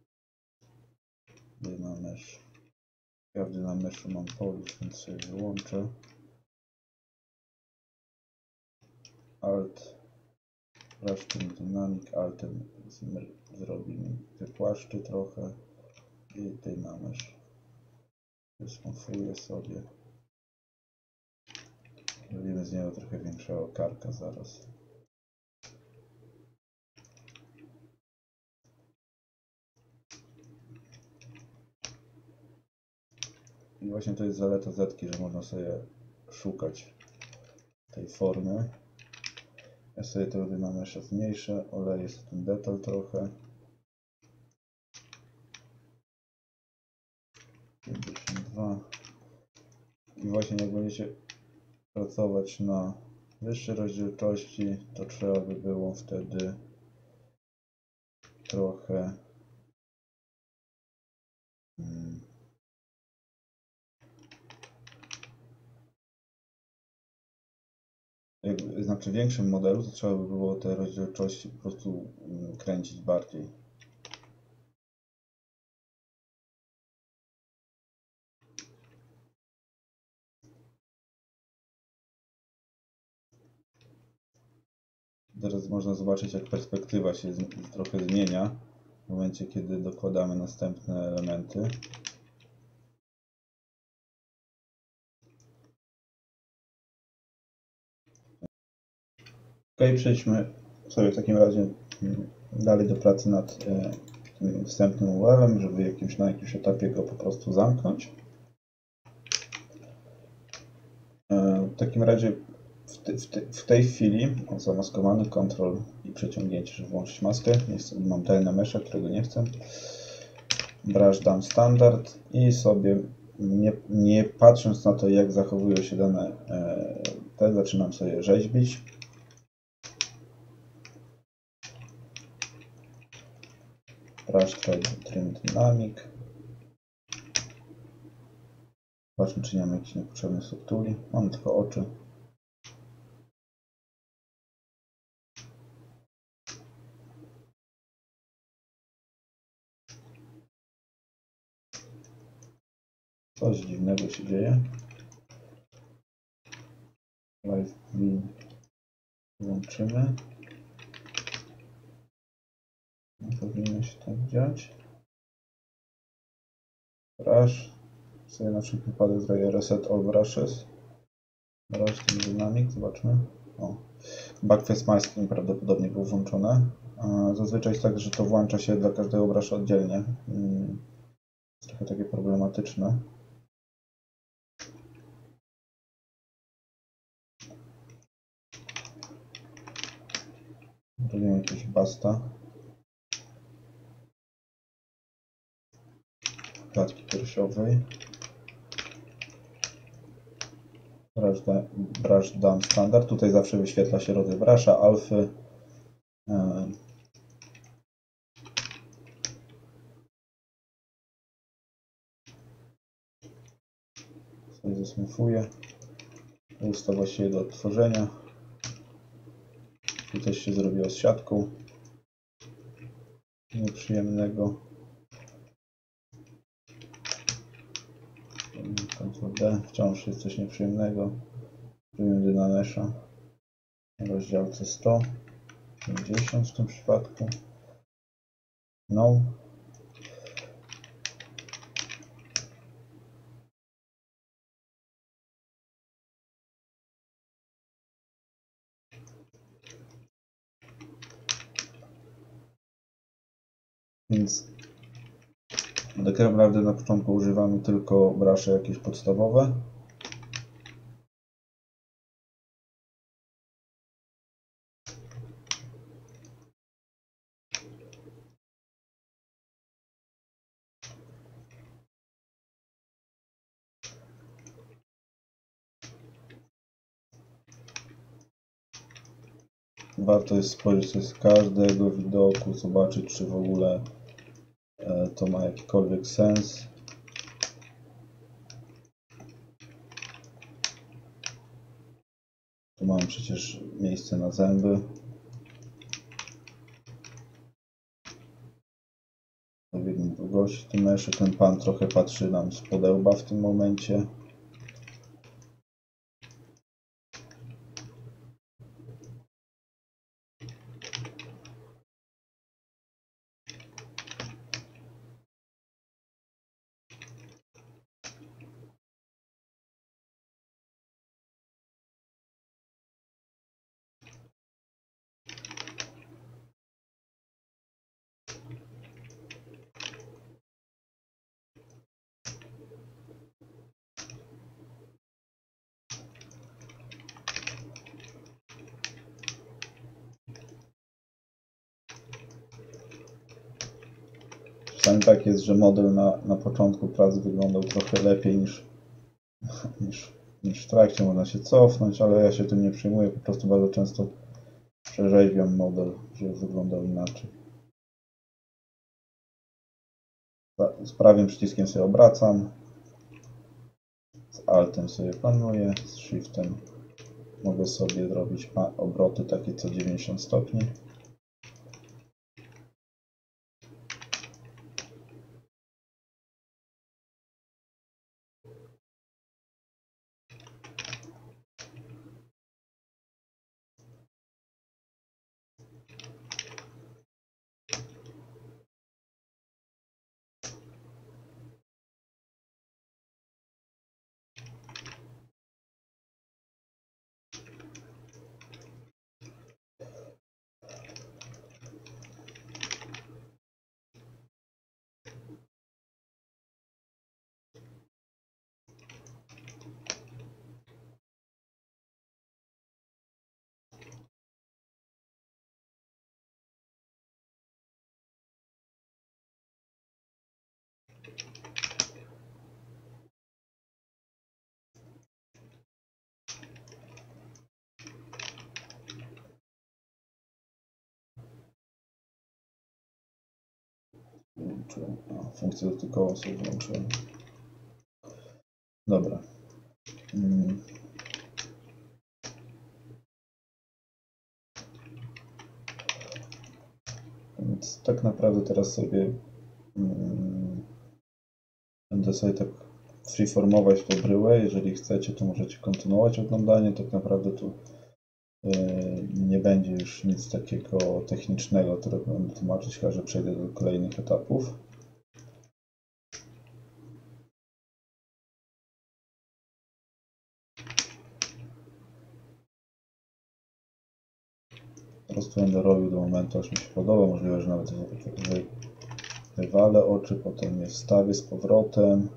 Dynamesh. Ja w Dynameshu mam polish, więc sobie wyłączę. Alt. Brush Trim Dynamic, Altem zrobi mi wypłaszczy trochę. I Dynamesh. Wysmufuję sobie. Robimy z niego trochę większego karka zaraz. I właśnie to jest zaleta zetki, że można sobie szukać tej formy. Ja sobie tego Dynamesha zmniejszę, oleję sobie ten detal trochę. pięćdziesiąt dwa. I właśnie jak będziecie pracować na wyższej rozdzielczości, to trzeba by było wtedy trochę hmm, jak, znaczy w większym modelu to trzeba by było te rozdzielczości po prostu hmm, kręcić bardziej. Teraz można zobaczyć, jak perspektywa się z, trochę zmienia w momencie, kiedy dokładamy następne elementy. Ok, przejdźmy sobie w takim razie dalej do pracy nad e, tym wstępnym U R-em, żeby jakimś, na jakimś etapie go po prostu zamknąć. E, w takim razie w, te, w, te, w tej chwili mam zamaskowany Ctrl i przeciągnięcie, żeby włączyć maskę. Nie chcę, mam Dynamesha, którego nie chcę. Brush dam standard i sobie nie, nie patrząc na to, jak zachowują się dane e, te, zaczynam sobie rzeźbić. Brush Trim Dynamic. Zobaczmy, czy nie mamy jakichś niepotrzebnych subtuli. Mamy tylko oczy. Coś dziwnego się dzieje. Live V włączymy. Nie powinno się tak dziać. Brush. Sobie na wszelki wypadek zrobię Reset All Brushes. Brush Trim Dynamic. Zobaczmy. O. Backface Masking prawdopodobnie był włączony. Zazwyczaj jest tak, że to włącza się dla każdego brusha oddzielnie. Jest trochę takie problematyczne. Robimy jakieś basta. Klatki piersiowej. Brush, da, brush done standard. Tutaj zawsze wyświetla się rodzaj brusha, alfy. Sobie zasmufuję. Usta właściwie do odtworzenia. Tu też się zrobiło z siatką. Nieprzyjemnego. Ctrl D. Wciąż jest coś nieprzyjemnego. Robimy Dynamesha. Na rozdziałce sto pięćdziesiąt w tym przypadku. No. Więc tak naprawdę na początku używamy tylko brusze jakieś podstawowe. Warto jest spojrzeć z każdego widoku, zobaczyć, czy w ogóle to ma jakikolwiek sens. Tu mamy przecież miejsce na zęby. Odpowiedniej długości tu meszy. Ten pan trochę patrzy nam z podełba w tym momencie. Czasami tak jest, że model na, na początku pracy wyglądał trochę lepiej niż, niż, niż w trakcie. Można się cofnąć, ale ja się tym nie przejmuję. Po prostu bardzo często przerzeźbiam model, żeby wyglądał inaczej. Z prawym przyciskiem sobie obracam, z Altem sobie panuję, z Shiftem mogę sobie zrobić obroty takie co dziewięćdziesiąt stopni. Włączyłem. A, funkcję dotykową sobie włączyłem. Dobra. Hmm. Więc tak naprawdę teraz sobie hmm, będę sobie tak freeformować tą bryłę. Jeżeli chcecie, to możecie kontynuować oglądanie. Tak naprawdę tu yy, nie będzie już nic takiego technicznego, którego będę tłumaczyć, chyba że przejdę do kolejnych etapów. Po prostu będę robił do momentu, aż mi się podoba. Możliwe, że nawet wy, wywalę oczy, potem je wstawię z powrotem.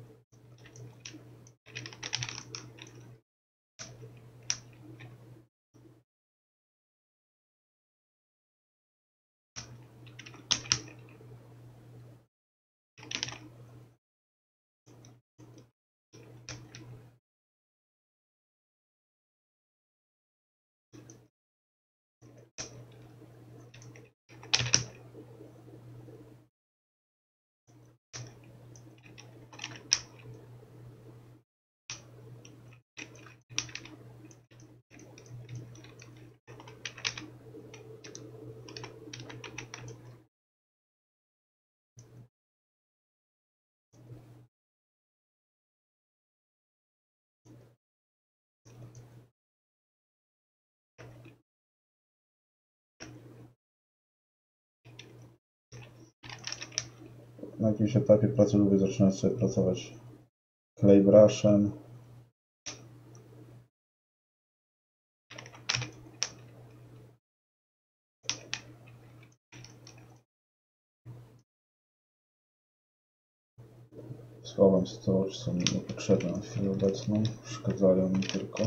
Na jakimś etapie pracy lubię zaczynać sobie pracować clay brushem. schowam z tyłu, czy są mi niepotrzebne na chwilę obecną. Przeszkadzają mi tylko.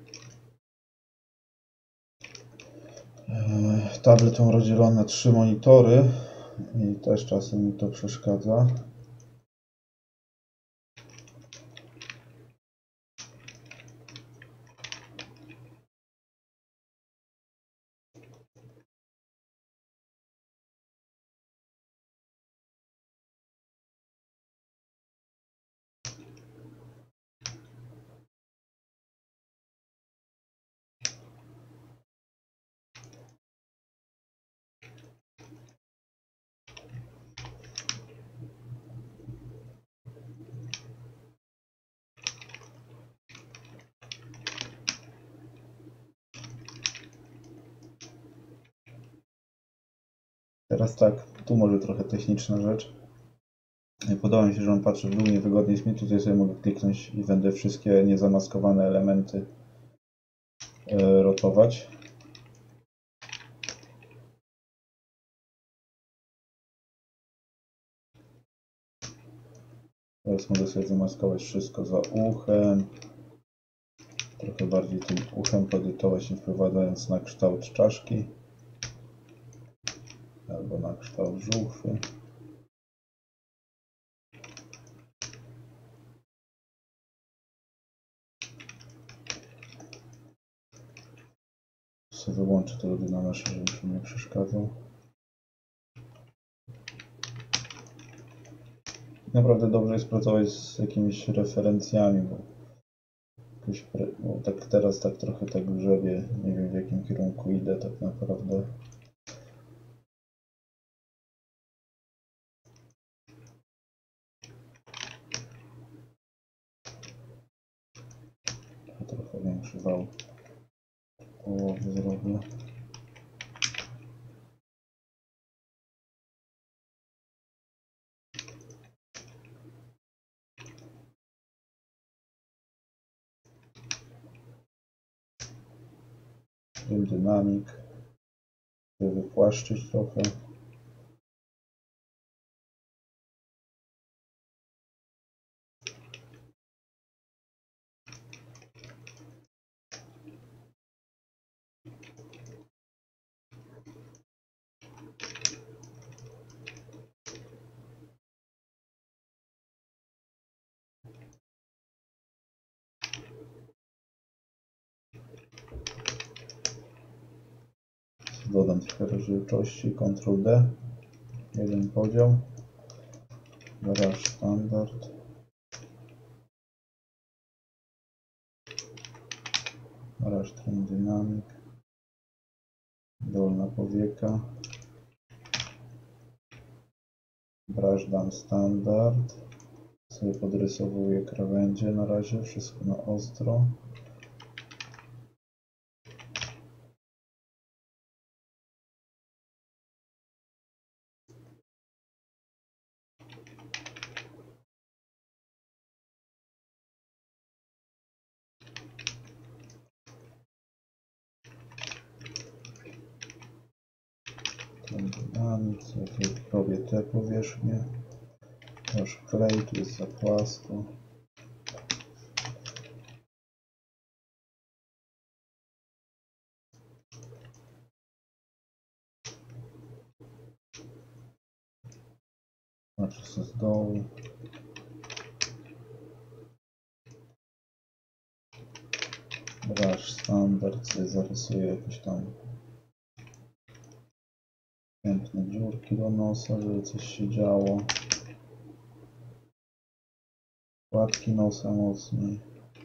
Tablet mam rozdzielony na trzy monitory i też czasem mi to przeszkadza. Teraz tak, tu może trochę techniczna rzecz. Podoba mi się, że on patrzy w dół, niewygodnie jest mi. Tutaj sobie mogę kliknąć i będę wszystkie niezamaskowane elementy rotować. Teraz mogę sobie zamaskować wszystko za uchem. Trochę bardziej tym uchem poedytować, nie wprowadzając na kształt czaszki. Albo na kształt żuchwy. Sobie wyłączę tego dynamisza, żeby się nie przeszkadzał. Naprawdę dobrze jest pracować z jakimiś referencjami, bo, jakoś, bo tak teraz tak trochę tak grzebie, nie wiem w jakim kierunku idę tak naprawdę. Trochę większy wał połowy zrobię. Tym dynamik, żeby wypłaszczyć trochę. Dodam trochę rozdzielczości, kontrol D, jeden podział, Brush standard, Brush trim dynamic, dolna powieka, Brush dam standard, sobie podrysowuję krawędzie na razie, wszystko na ostro. Dynamic, robię te powierzchnie. Już klej, tu jest za płasko. Znaczy się z dołu. Brush standard, sobie zarysuję jakieś tam piękne dziurki do nosa, żeby coś się działo. Płatki nosa mocniej.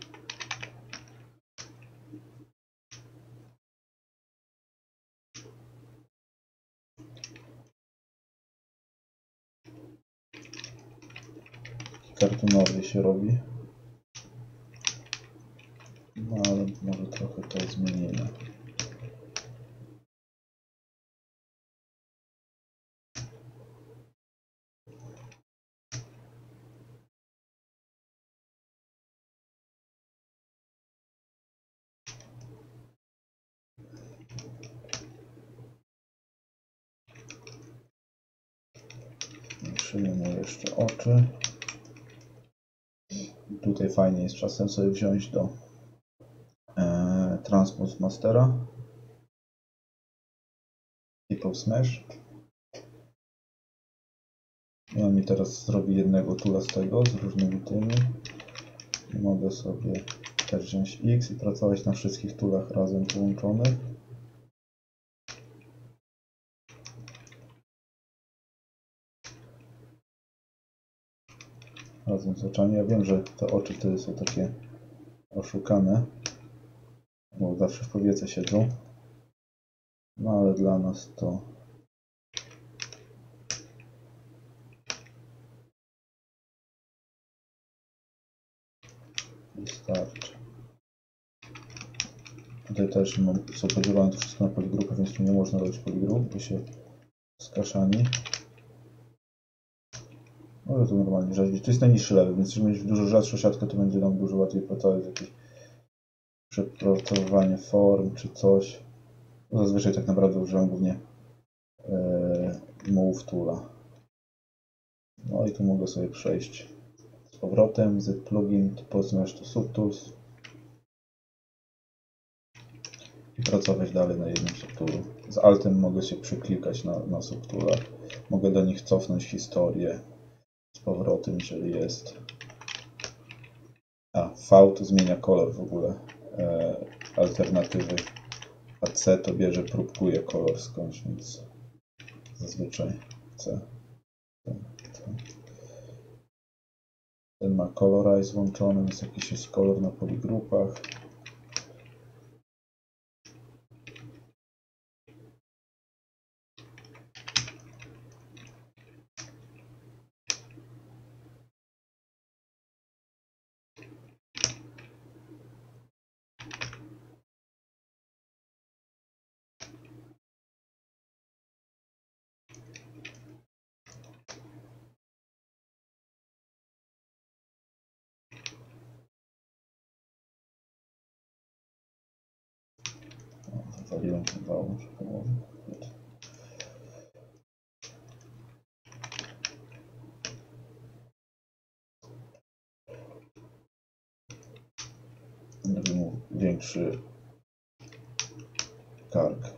Kartonowy się robi. No ale może trochę to zmienimy. Zwiększymy mu jeszcze oczy. tutaj fajnie jest czasem sobie wziąć do e, Transpose Mastera i Pose Mesh. I on mi teraz zrobi jednego tula z tego, z różnymi tymi. I mogę sobie też wziąć X i pracować na wszystkich tulach razem połączonych. Razem z oczami. Ja wiem, że te oczy wtedy są takie oszukane, bo zawsze w powiece siedzą. No ale dla nas to wystarczy. Tutaj też są podzielone to wszystko na poligrupy, więc tu nie można robić poligrup, bo się skaszani. Może to normalnie rzeźbić. To jest najniższy level, więc jeżeli mieć dużo rzadszą siatkę, to będzie nam dużo łatwiej pracować z jakieś przepracowywanie form czy coś. Zazwyczaj tak naprawdę używam głównie yy, Move Toola. No i tu mogę sobie przejść z powrotem z plugin, to Pose Mesh to Subtools i pracować dalej na jednym subtoolu. Z Altem mogę się przyklikać na, na subtoolach. Mogę do nich cofnąć historię z powrotem, jeżeli jest. A, V to zmienia kolor w ogóle e, alternatywy, a C to bierze, próbkuje kolor skądś, więc zazwyczaj C. Ten, ten. ten ma Colorize włączony, więc jakiś jest kolor na poligrupach. Zawaliłem ten wał, że położę. Będę mu większy kark.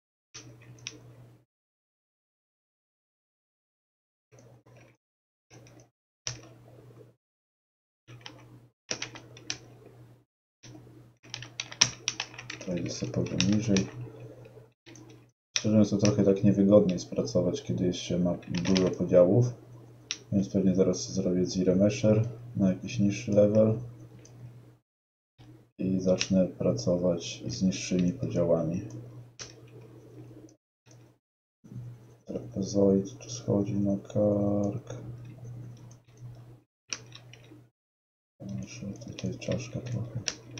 Wejdę sobie poziom niżej. Szczerze mówiąc, to trochę tak niewygodnie jest pracować, kiedy jeszcze ma dużo podziałów. Więc pewnie zaraz zrobię ZRemesher na jakiś niższy level. I zacznę pracować z niższymi podziałami. Trapezoid tu schodzi na kark. Jeszcze tutaj czaszka trochę.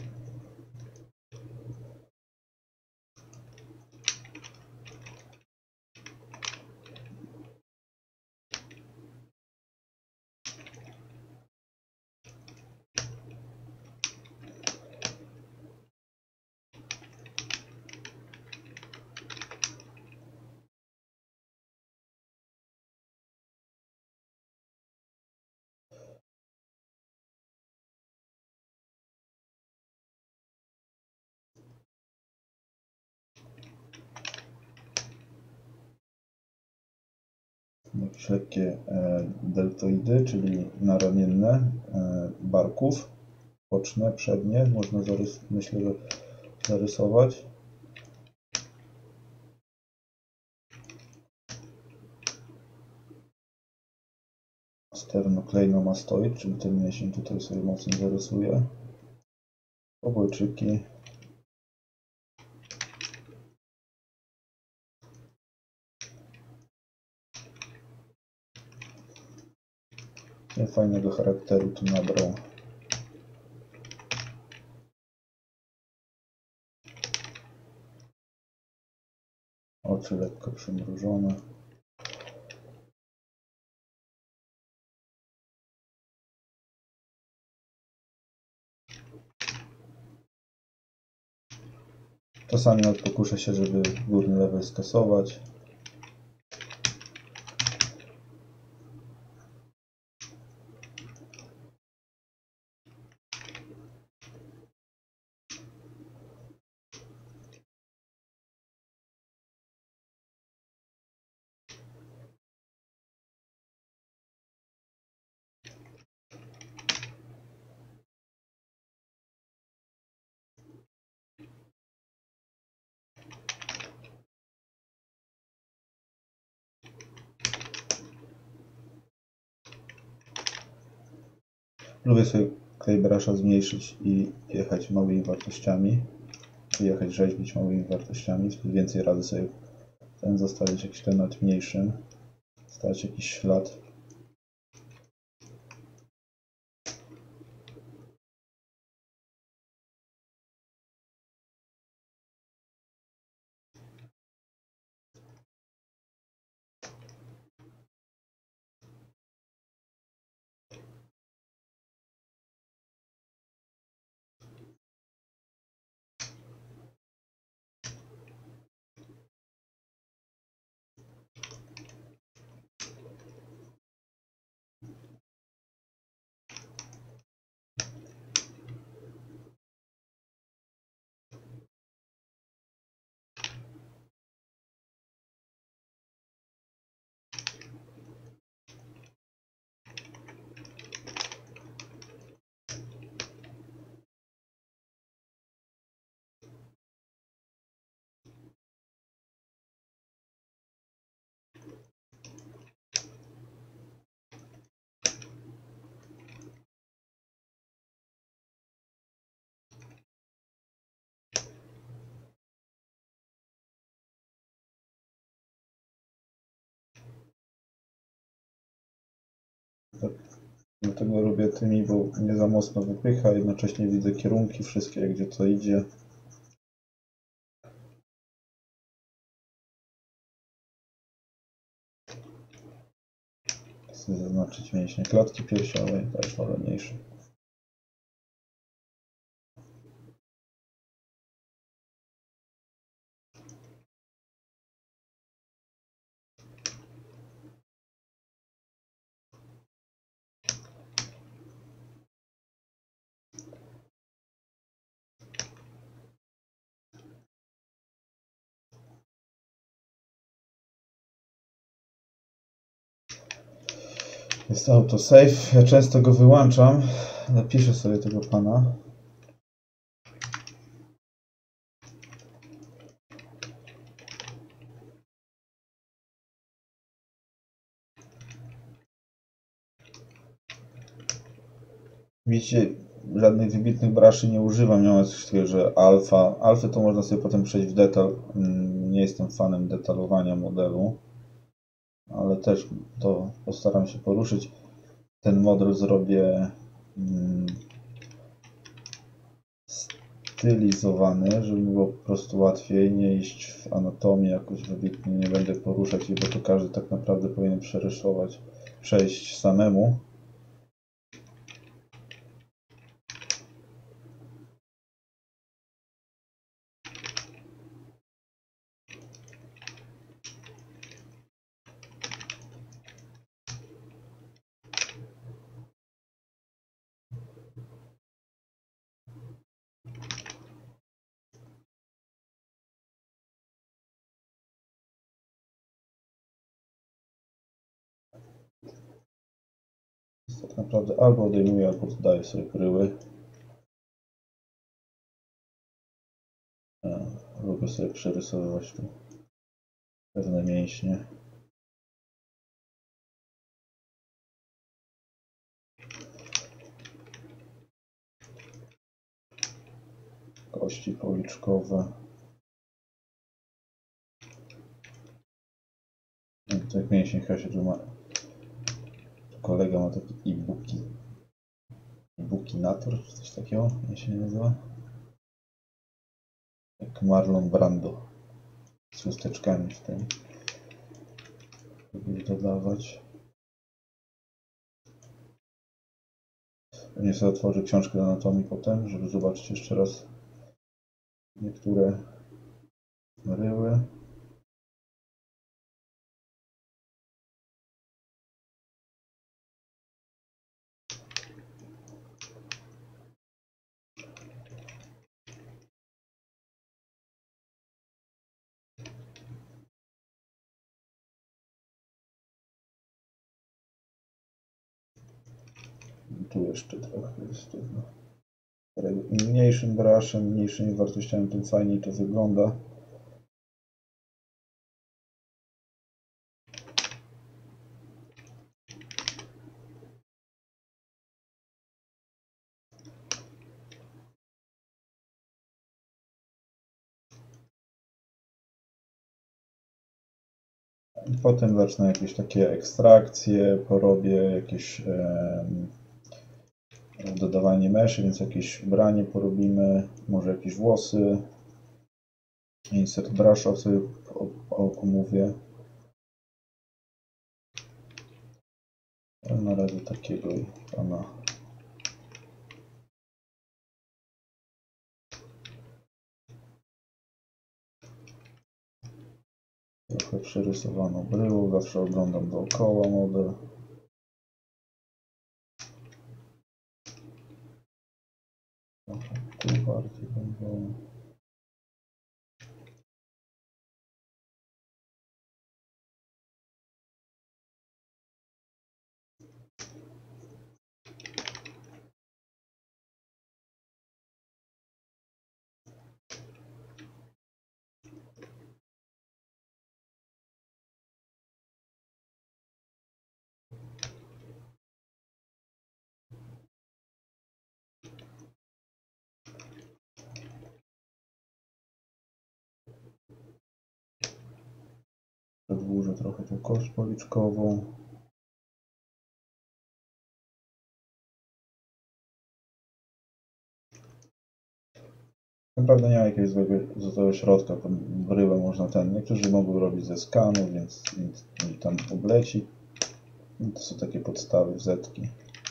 Jakieś lekkie e, deltoidy, czyli naramienne e, barków, boczne, przednie, można zarys myślę, że zarysować. Sternocleidomastoid, czyli ten mięsień tutaj sobie mocno zarysuję. Obojczyki. I fajnego charakteru tu nabrał. Oczy lekko przymrużone. Czasami nawet pokuszę się, żeby górny level skasować. Lubię sobie Claybrusha zmniejszyć i jechać małymi wartościami. Czy jechać rzeźbić małymi wartościami. Wtedy więcej razy sobie ten zostawić jakiś temat mniejszym. Stać jakiś ślad. Tak. Dlatego robię tymi, bo nie za mocno wypycha, jednocześnie widzę kierunki wszystkie, gdzie to idzie. Chcę zaznaczyć mięśnie klatki piersiowej, też wolniejszy. Jest autosave, ja często go wyłączam. Napiszę sobie tego pana. Widzicie, żadnych wybitnych braszy nie używam, nie ma coś takiego, że alfa. Alfy to można sobie potem przejść w detal. Nie jestem fanem detalowania modelu, ale też to postaram się poruszyć. Ten model zrobię hmm, stylizowany, żeby było po prostu łatwiej, nie iść w anatomię jakoś wybitnie, nie będę poruszać jej, bo to każdy tak naprawdę powinien przerysować, przejść samemu. Tak naprawdę albo odejmuję, albo dodaję sobie bryły. Lubię sobie przerysowywać tu pewne mięśnie. Kości policzkowe. Tak mięśnie chyba się tu ma. Kolega ma taki ibuki. Ibukinator, czy coś takiego, jak się nie nazywa? Jak Marlon Brando. Z chusteczkami w tym. Lubię dodawać. Pewnie sobie otworzę książkę do anatomii potem, żeby zobaczyć jeszcze raz niektóre ryły. I tu jeszcze trochę jest tego. Im mniejszym braszem, mniejszymi wartościami, tym fajniej to wygląda. I potem zacznę jakieś takie ekstrakcje, porobię jakieś e, dodawanie meszy, więc jakieś ubranie porobimy, może jakieś włosy. Insert brush off sobie omówię. Ale na razie takiego pana. Trochę przerysowano bryłą, zawsze oglądam dookoła model. Trochę tu bardziej będą. Przedłużę trochę tą kość policzkową. Naprawdę nie ma jakiegoś złego, złotego środka, tą bryłę można ten, niektórzy mogą robić ze skanu, więc, więc tam obleci. To są takie podstawy, wzetki.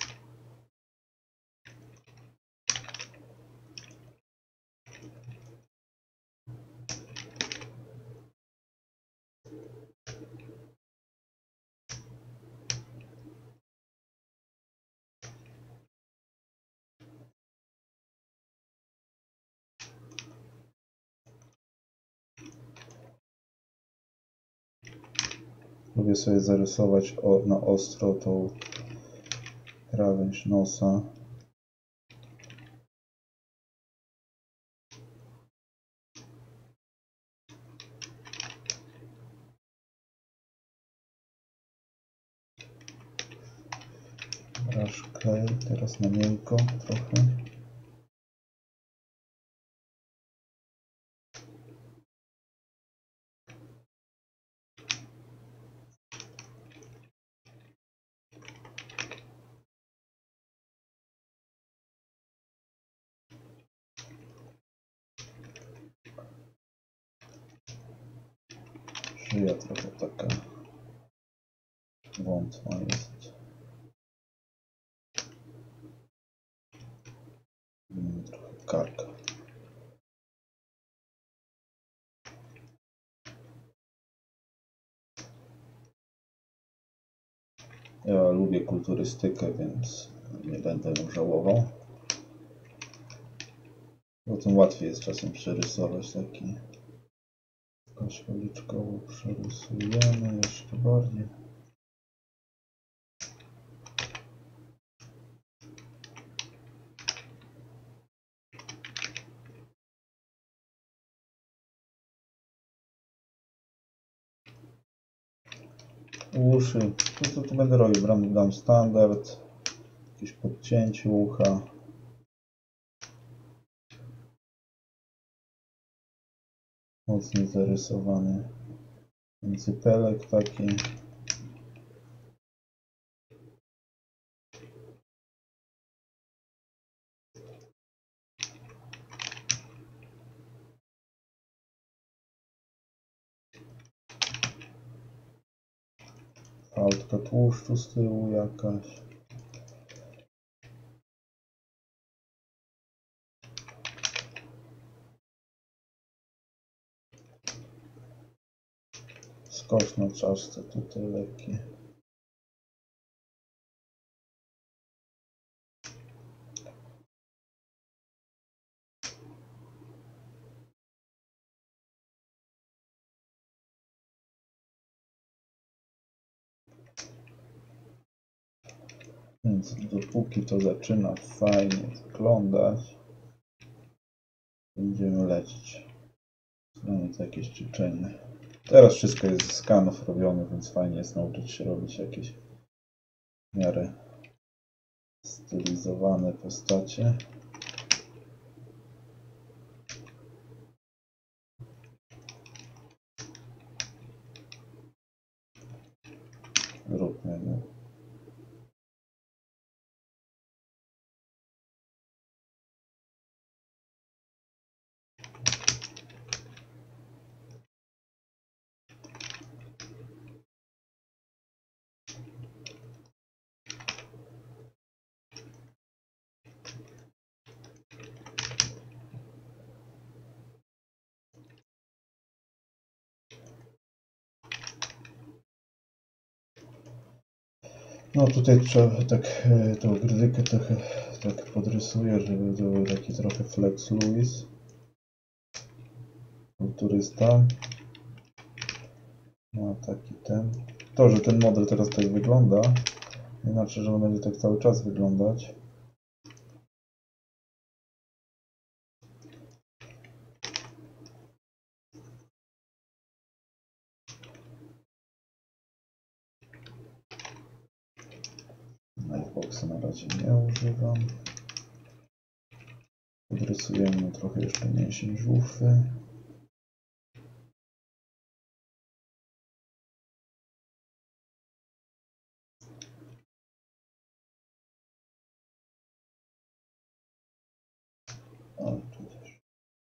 Lubię sobie zarysować o, na ostro tą krawędź nosa. Brush klej, teraz na miękko trochę. Szyja trochę taka wątła jest. Trochę karka. Ja lubię kulturystykę, więc nie będę ją żałował. Potem łatwiej jest czasem przerysować taki. Kość policzkową przerysujemy jeszcze bardziej. Uszy. To co tu będę robił? Dam standard. Jakieś podcięcie ucha. Mocniej zarysowany cypelek taki. Fałdka tłuszczu z tyłu jakaś. Skosz na czaszce tutaj lekki. Więc dopóki to zaczyna fajnie wyglądać, będziemy lecieć. Mamy to jakieś ćwiczenie. Teraz wszystko jest z skanów robione, więc fajnie jest nauczyć się robić jakieś w miarę stylizowane postacie. No tutaj trzeba tak e, tą grydykę trochę tak podrysuję, żeby to był taki trochę Flex Lewis. Kulturysta. No taki ten. To, że ten model teraz tak wygląda, nie znaczy, że on będzie tak cały czas wyglądać. Lightboxa na razie nie używam. Podrysujemy trochę jeszcze mięsień żuchwy. O, tu też.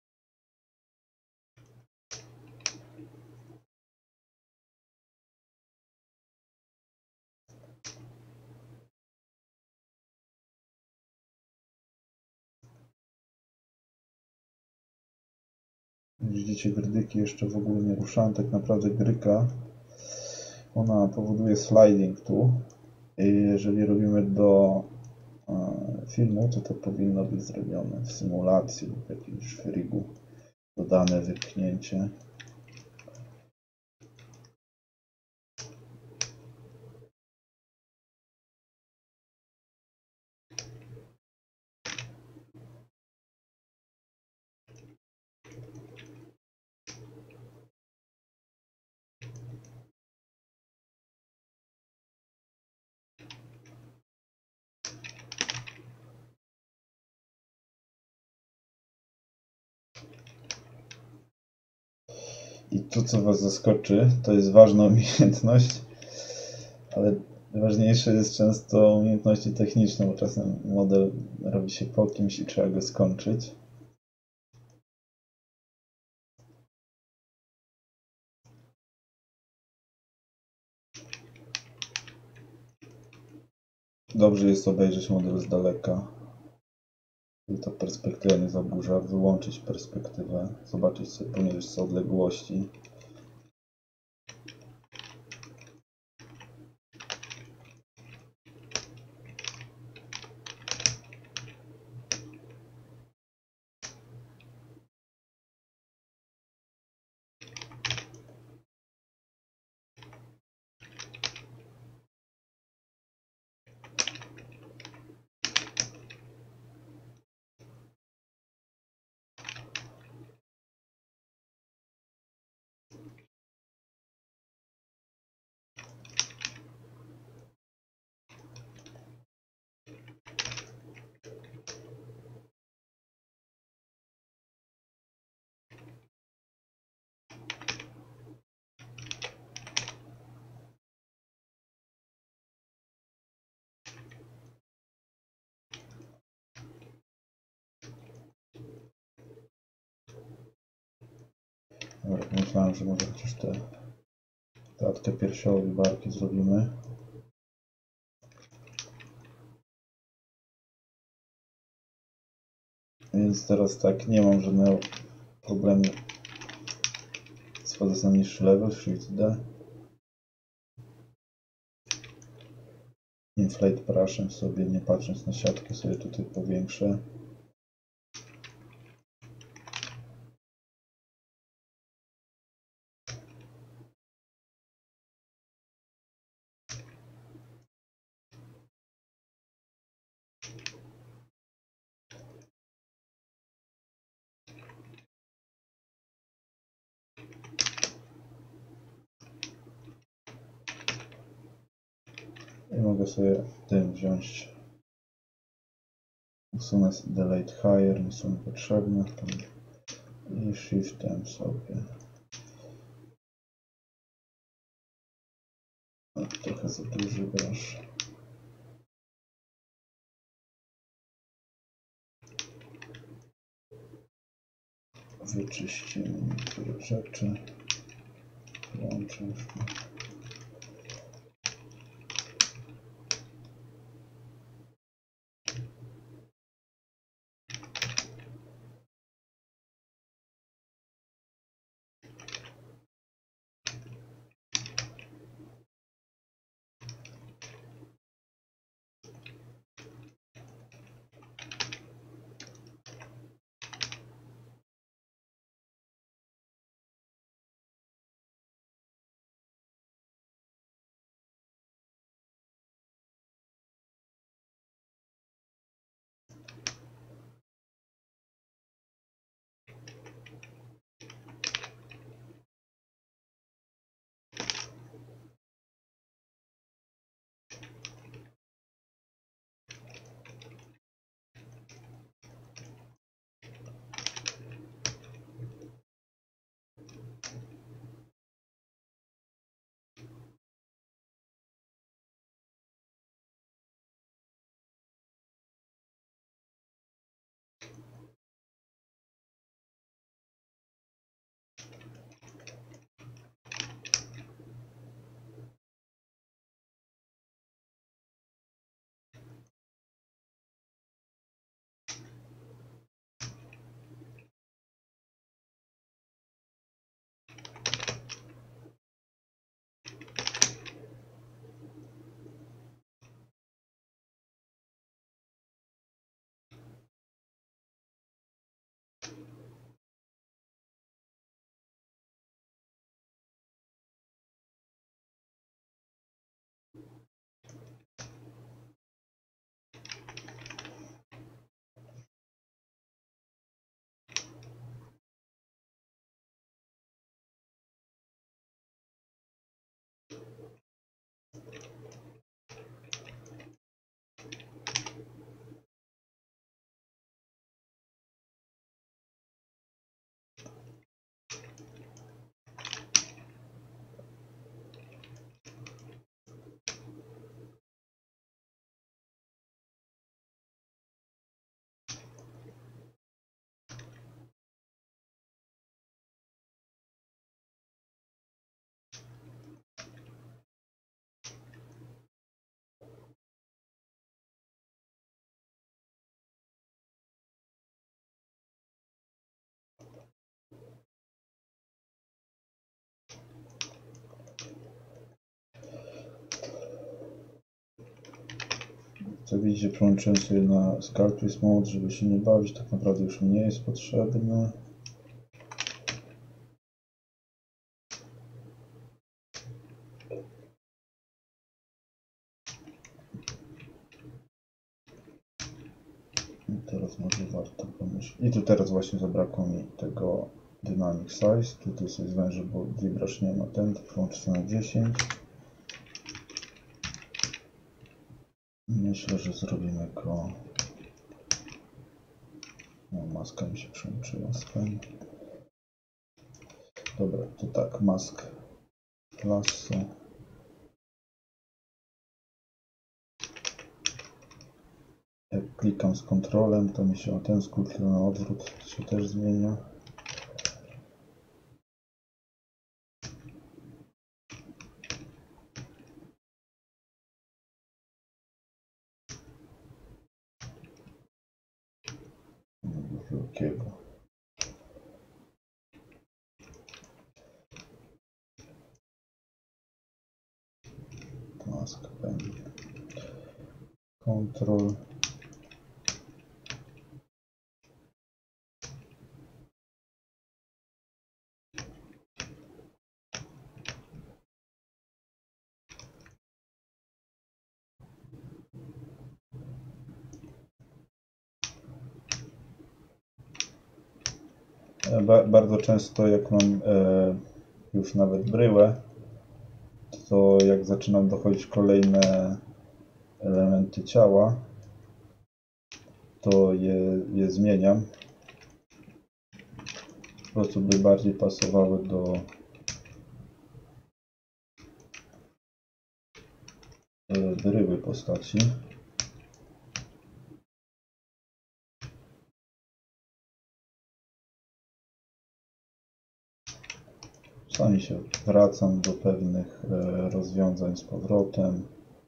Widzicie, grydyki jeszcze w ogóle nie ruszałem. Tak naprawdę gryka, ona powoduje sliding tu. I jeżeli robimy do filmu, to to powinno być zrobione w symulacji lub w jakimś frigu. Dodane wypchnięcie. I tu, co Was zaskoczy, to jest ważna umiejętność, ale ważniejsze jest często umiejętności techniczne, bo czasem model robi się po kimś i trzeba go skończyć. Dobrze jest obejrzeć model z daleka, żeby ta perspektywa nie zaburza, wyłączyć perspektywę, zobaczyć sobie poniżej z odległości. Dobra, myślałem, że może chociaż tę klatkę piersiową i barki zrobimy. Więc teraz tak, nie mam żadnego problemu. Schodzę na niższy level, Shift D. Inflate brushem sobie, nie patrząc na siatkę, sobie tutaj powiększę. I mogę sobie tym wziąć. Usunę Delete Higher, nie są potrzebne. I Shiftem sobie. O, trochę za duży brush. Wyczyścimy niektóre rzeczy. Włączę już. Jak widzicie, przełączyłem sobie na Sculptris Mode, żeby się nie bawić, tak naprawdę już mi nie jest potrzebny. I teraz może warto pomyśleć. I tu teraz właśnie zabrakło mi tego Dynamic Size. Tutaj sobie zwężę, bo ZBrush nie ma ten, przełączę sobie na dziesięć. Myślę, że zrobimy go... No, maska mi się przełączyła, fajnie. Dobra, to tak, mask lasso. Jak klikam z kontrolem, to mi się ten skrót na odwrót się też zmienia. Wielkiego. Mask będzie. Kontrol. Ba bardzo często jak mam e, już nawet bryłę, to jak zaczynam dochodzić kolejne elementy ciała, to je, je zmieniam. Po prostu by bardziej pasowały do e, bryły postaci. Czasami się wracam do pewnych e, rozwiązań z powrotem.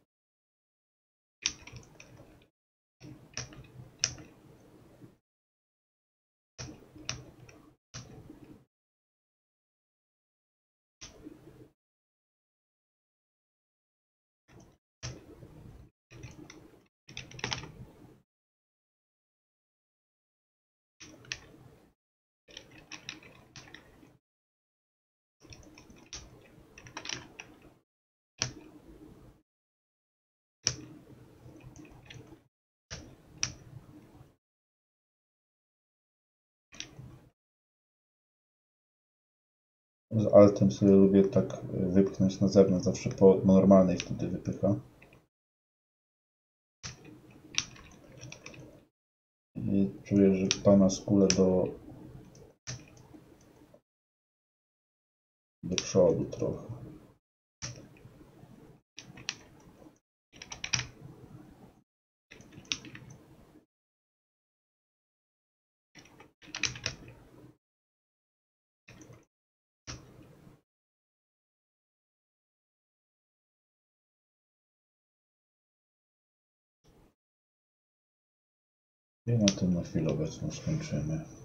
Z Altem sobie lubię tak wypchnąć na zewnątrz, zawsze po normalnej wtedy wypycha. I czuję, że pana skule do, do przodu trochę. I na tym na chwilę obecną skończymy.